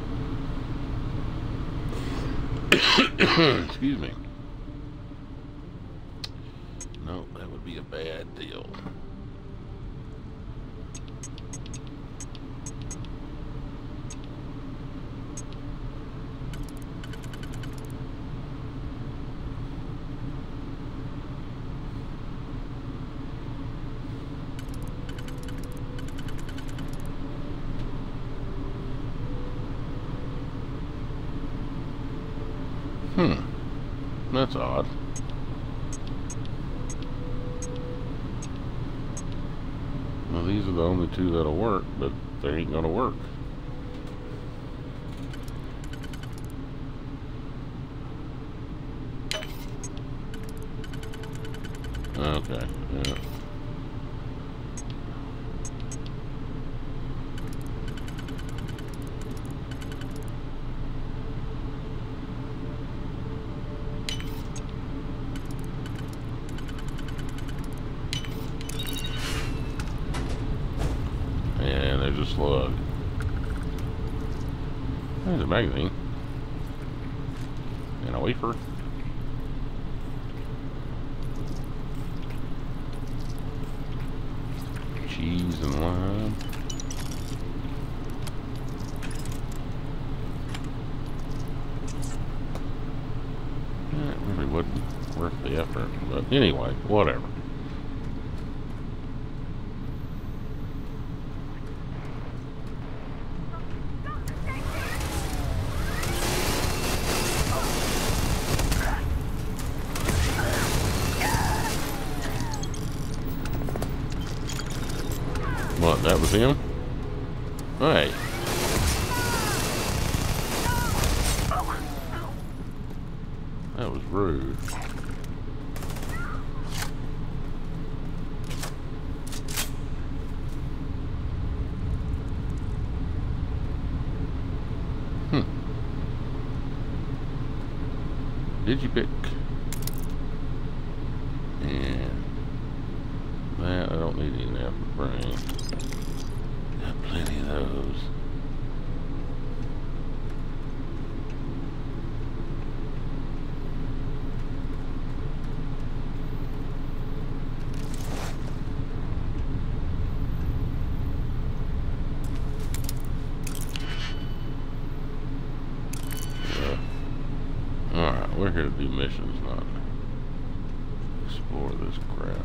Excuse me. deal. That's odd. Well, these are the only two that'll work, but they ain't gonna work. Okay, yeah. And there's a slug. There's a magazine. And a wafer. Cheese and lime. That really wasn't worth the effort. But anyway, whatever. What, that was him? Hey. That was rude. Did you pick? And that I don't need any of that for brain. Got plenty of those. Alright, we're here to do missions, not explore this crap.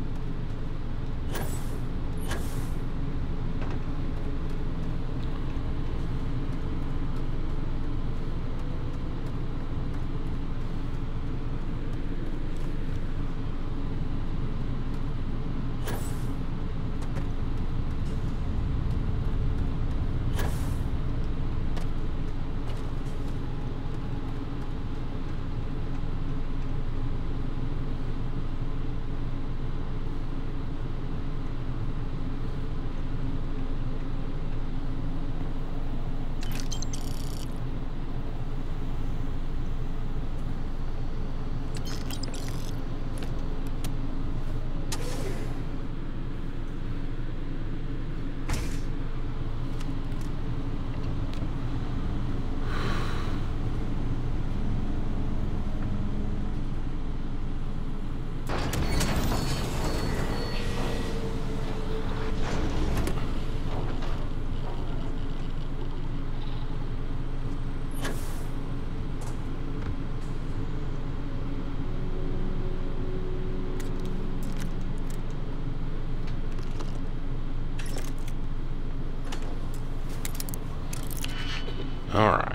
All right.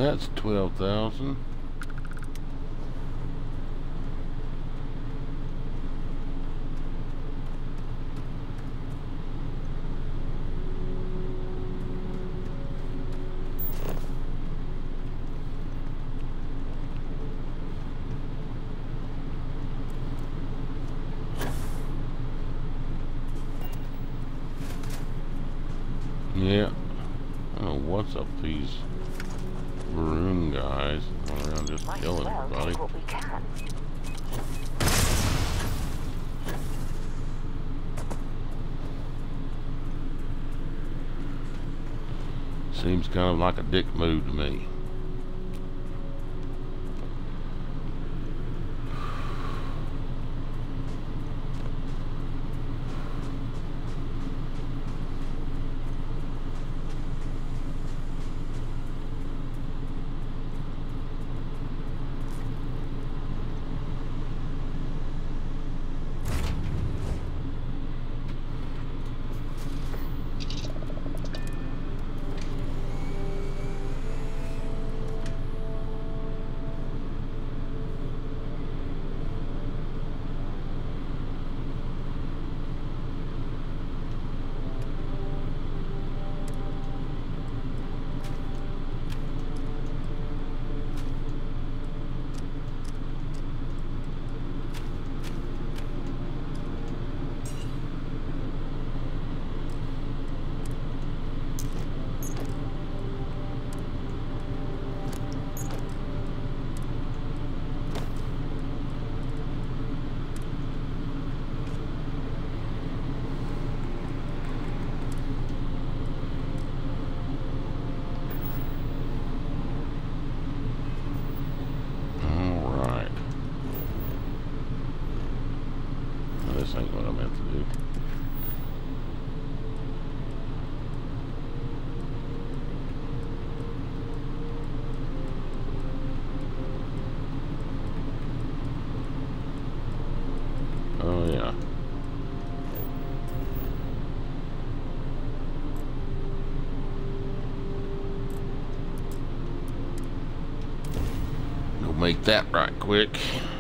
That's 12,000. Yeah, I don't know what's up with these room guys going around just killing everybody. What we can. Seems kind of like a dick move to me. This ain't what I meant to do. Oh yeah. Go make that right quick.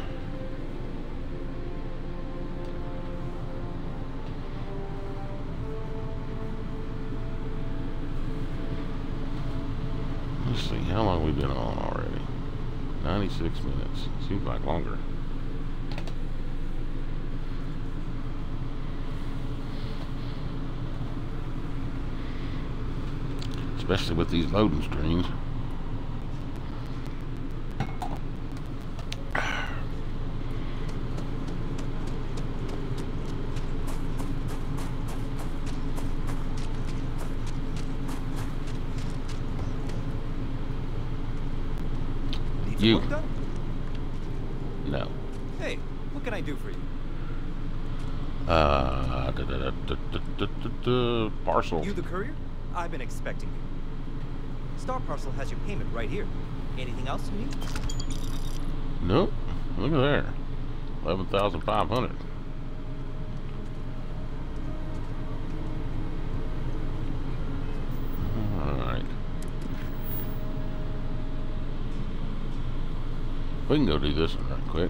Let's see, how long have we been on already? 96 minutes. Seems like longer. Especially with these loading screens. You. No. Hey, what can I do for you? Parcel. You the courier? I've been expecting you. Star Parcel has your payment right here. Anything else you need? Nope. Look at there. 11,500. Alright. We can go do this one right quick.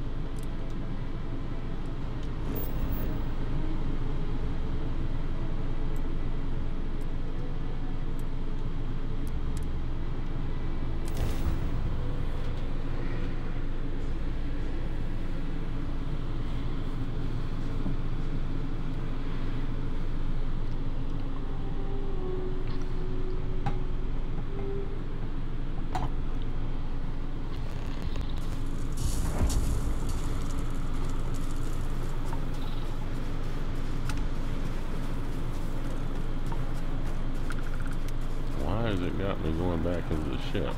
It got me going back into the ship.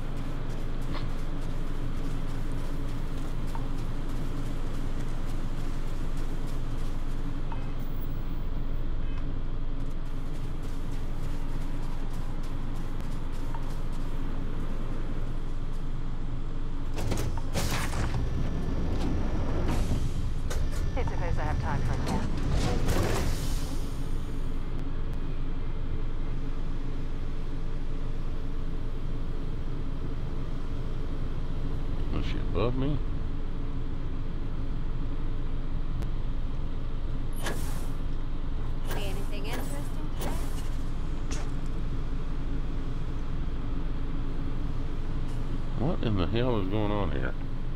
I suppose I have time for a nap. is she above me? See anything interesting today? What in the hell is going on here?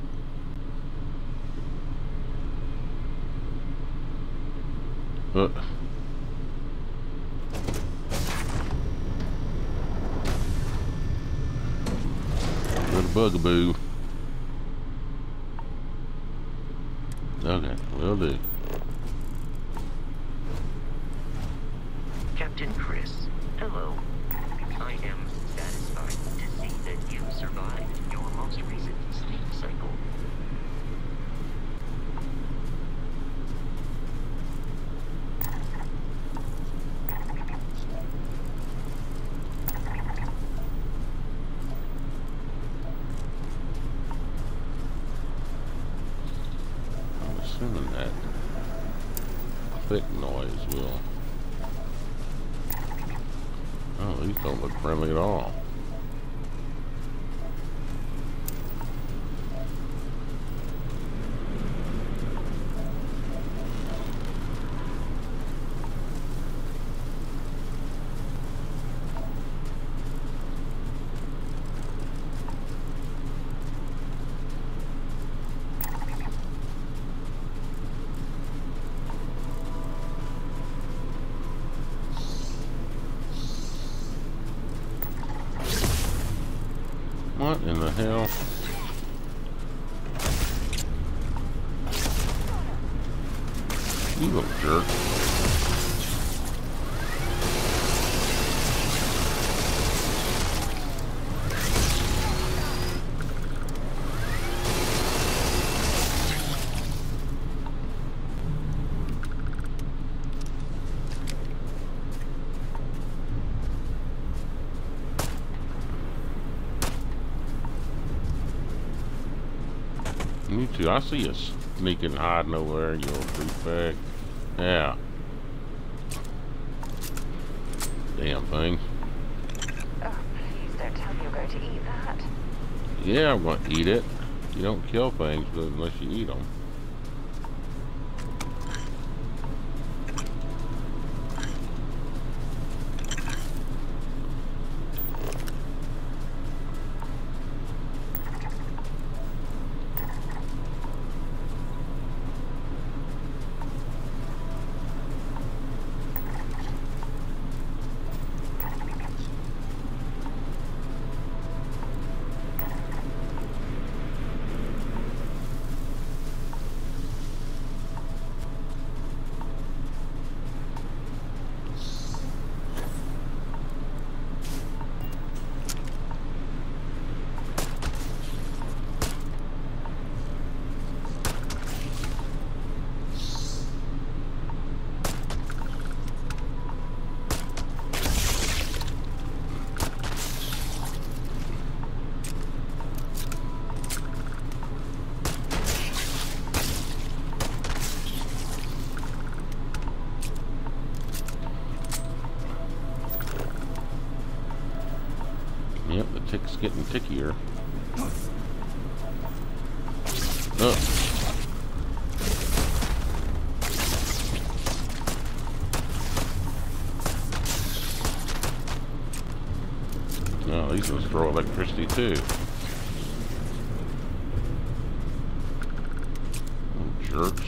Little bugaboo. Okay, will do. Captain Chris, hello. I am satisfied to see that you survived your most recent sleep cycle. I'm assuming that click noise will. Oh, these don't look friendly at all. What in the hell? You little jerk. You too. I see you sneaking, hiding over there, you little douchebag. Yeah. Damn thing. Oh, please don't tell me you're going to eat that. Yeah, I'm going to eat it. You don't kill things unless you eat them. Yep, the tick's getting tickier. Oh. Oh, these ones throw electricity too. Oh, jerks.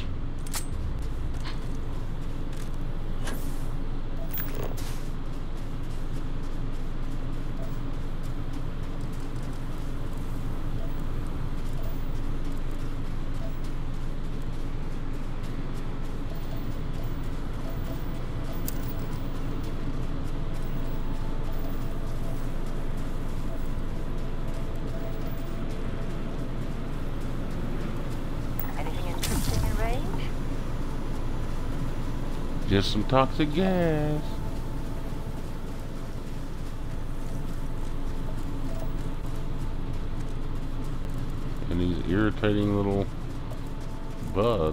Just some toxic gas. And these irritating little bugs.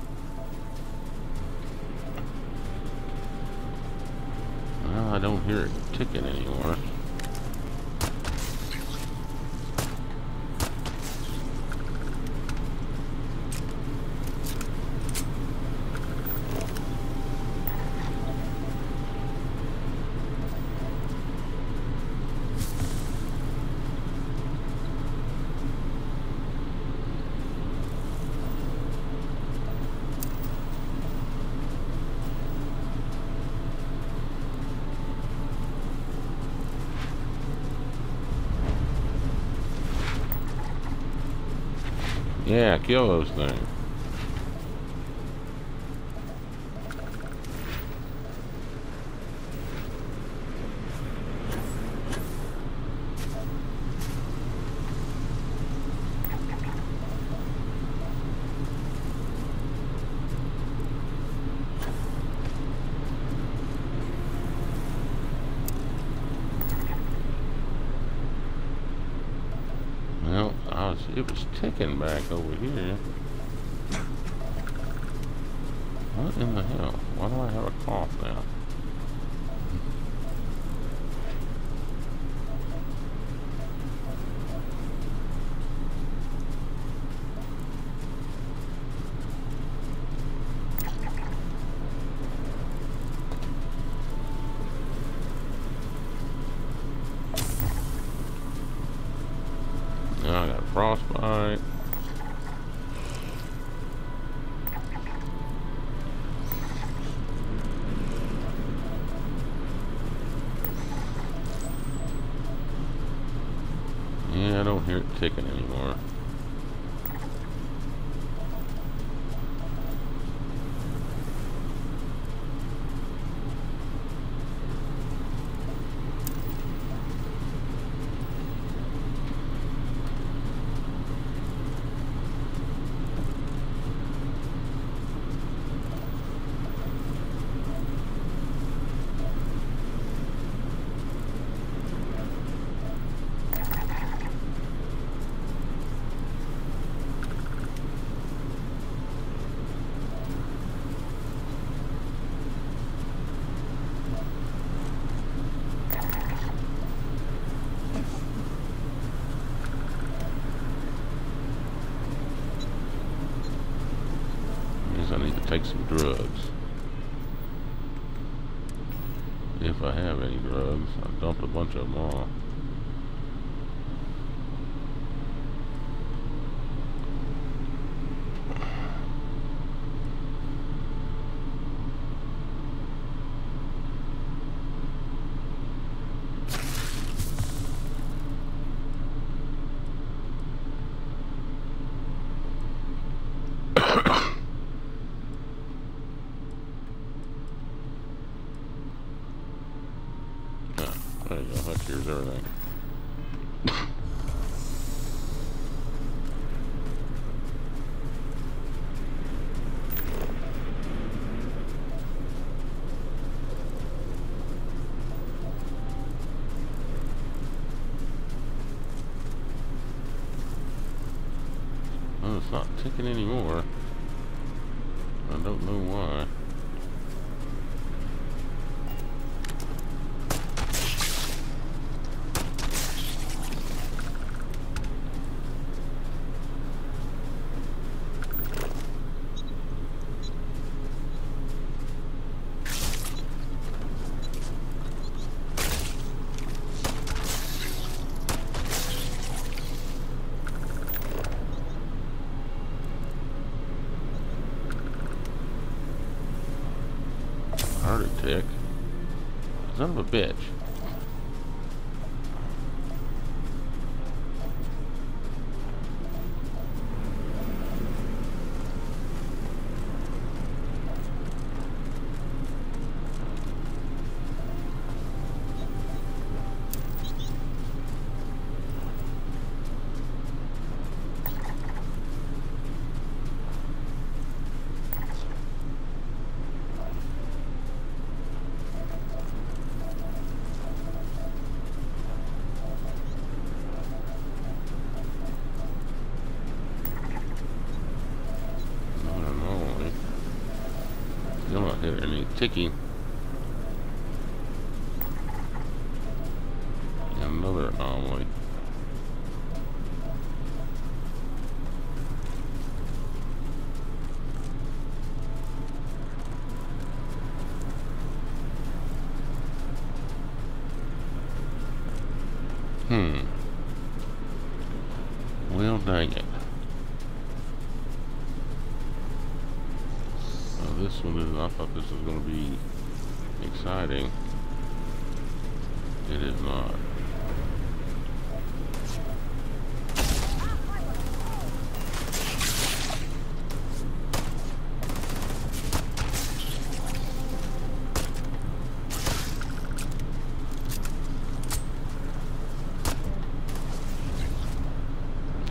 Well, I don't hear it ticking anymore. Yeah, kill those things. Well, it was ticking back over here. What in the hell? Why do I have a cough now? Now I got frostbite. Yeah, I don't hear it ticking anymore. I need to take some drugs. If I have any drugs, I dumped a bunch of them off. There you go, that cures everything. Well, it's not ticking anymore. I don't know why. Heart attack. Son of a bitch. Still not hearing any ticking. Another anomaly. Well, dang it. This one is, I thought this was going to be exciting. It is not.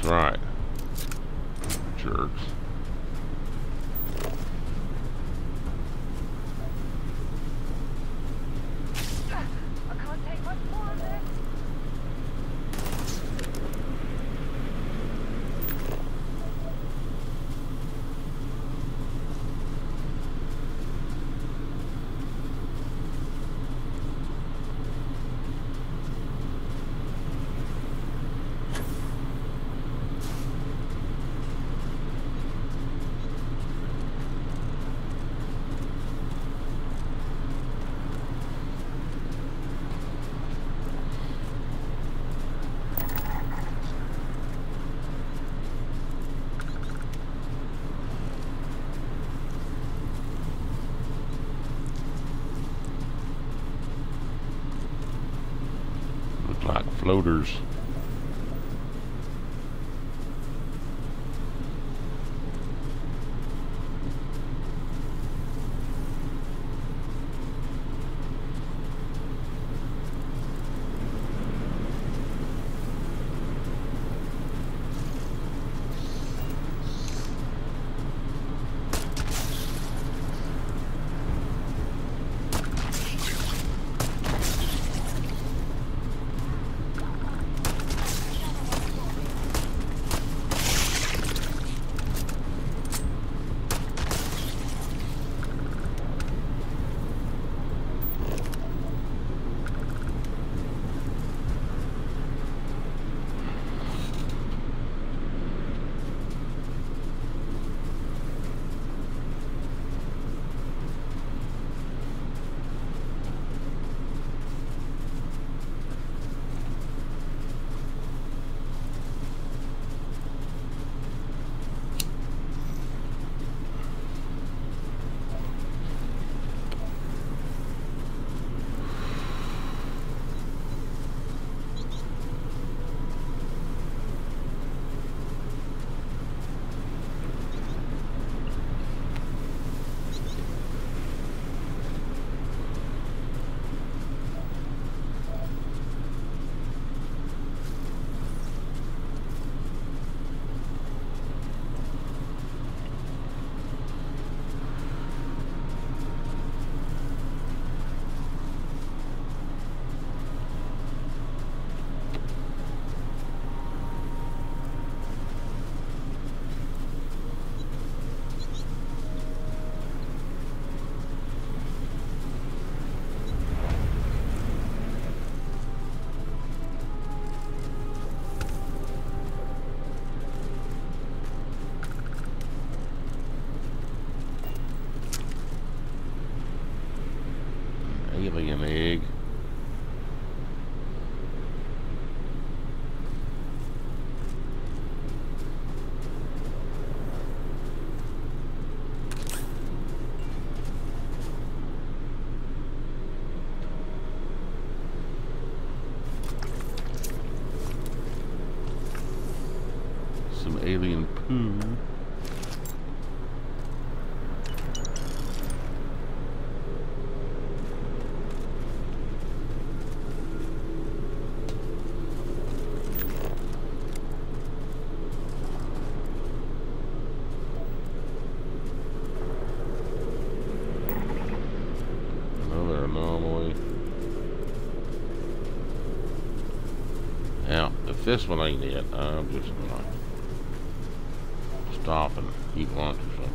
That's right. Jerks. I can't take much more of this. Look like floaters. Alien egg. Some alien poo. Another anomaly. Now, if this one ain't it, I'm just gonna stop and eat lunch or something.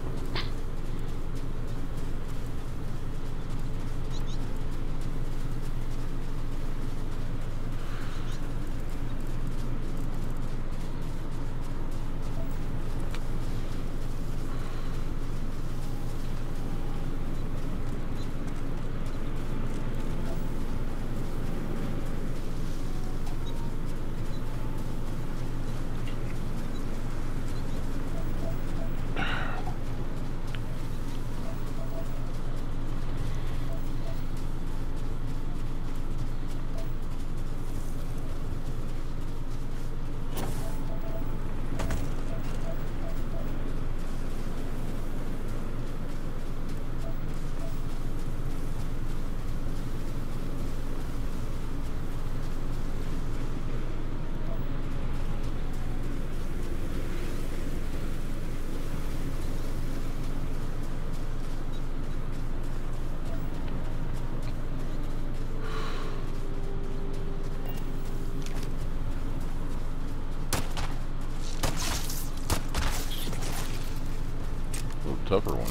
tougher one.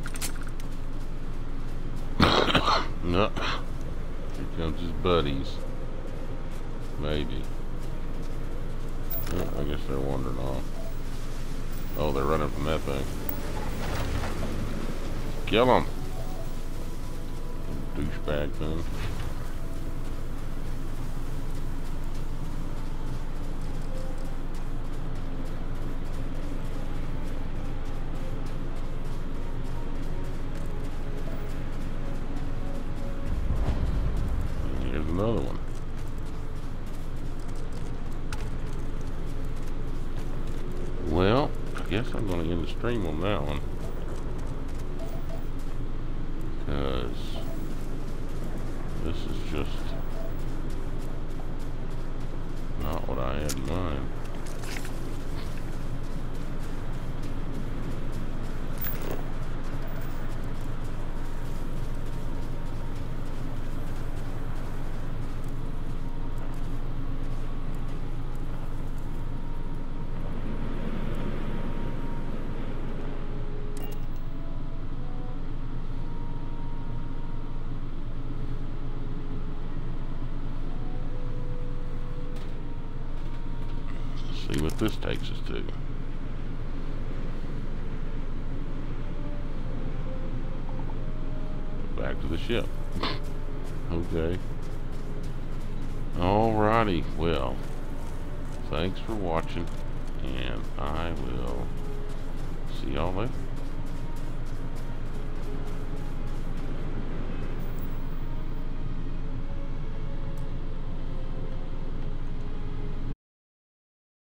No. Here comes his buddies. Maybe. Oh, I guess they're wandering off. Oh, they're running from that thing. Kill them! Douchebag thing. And here's another one. Well, I guess I'm going to end the stream on that one. Because this is just not what I had in mind. See what this takes us to. Back to the ship. Okay. Alrighty. Well, thanks for watching, and I will see y'all later.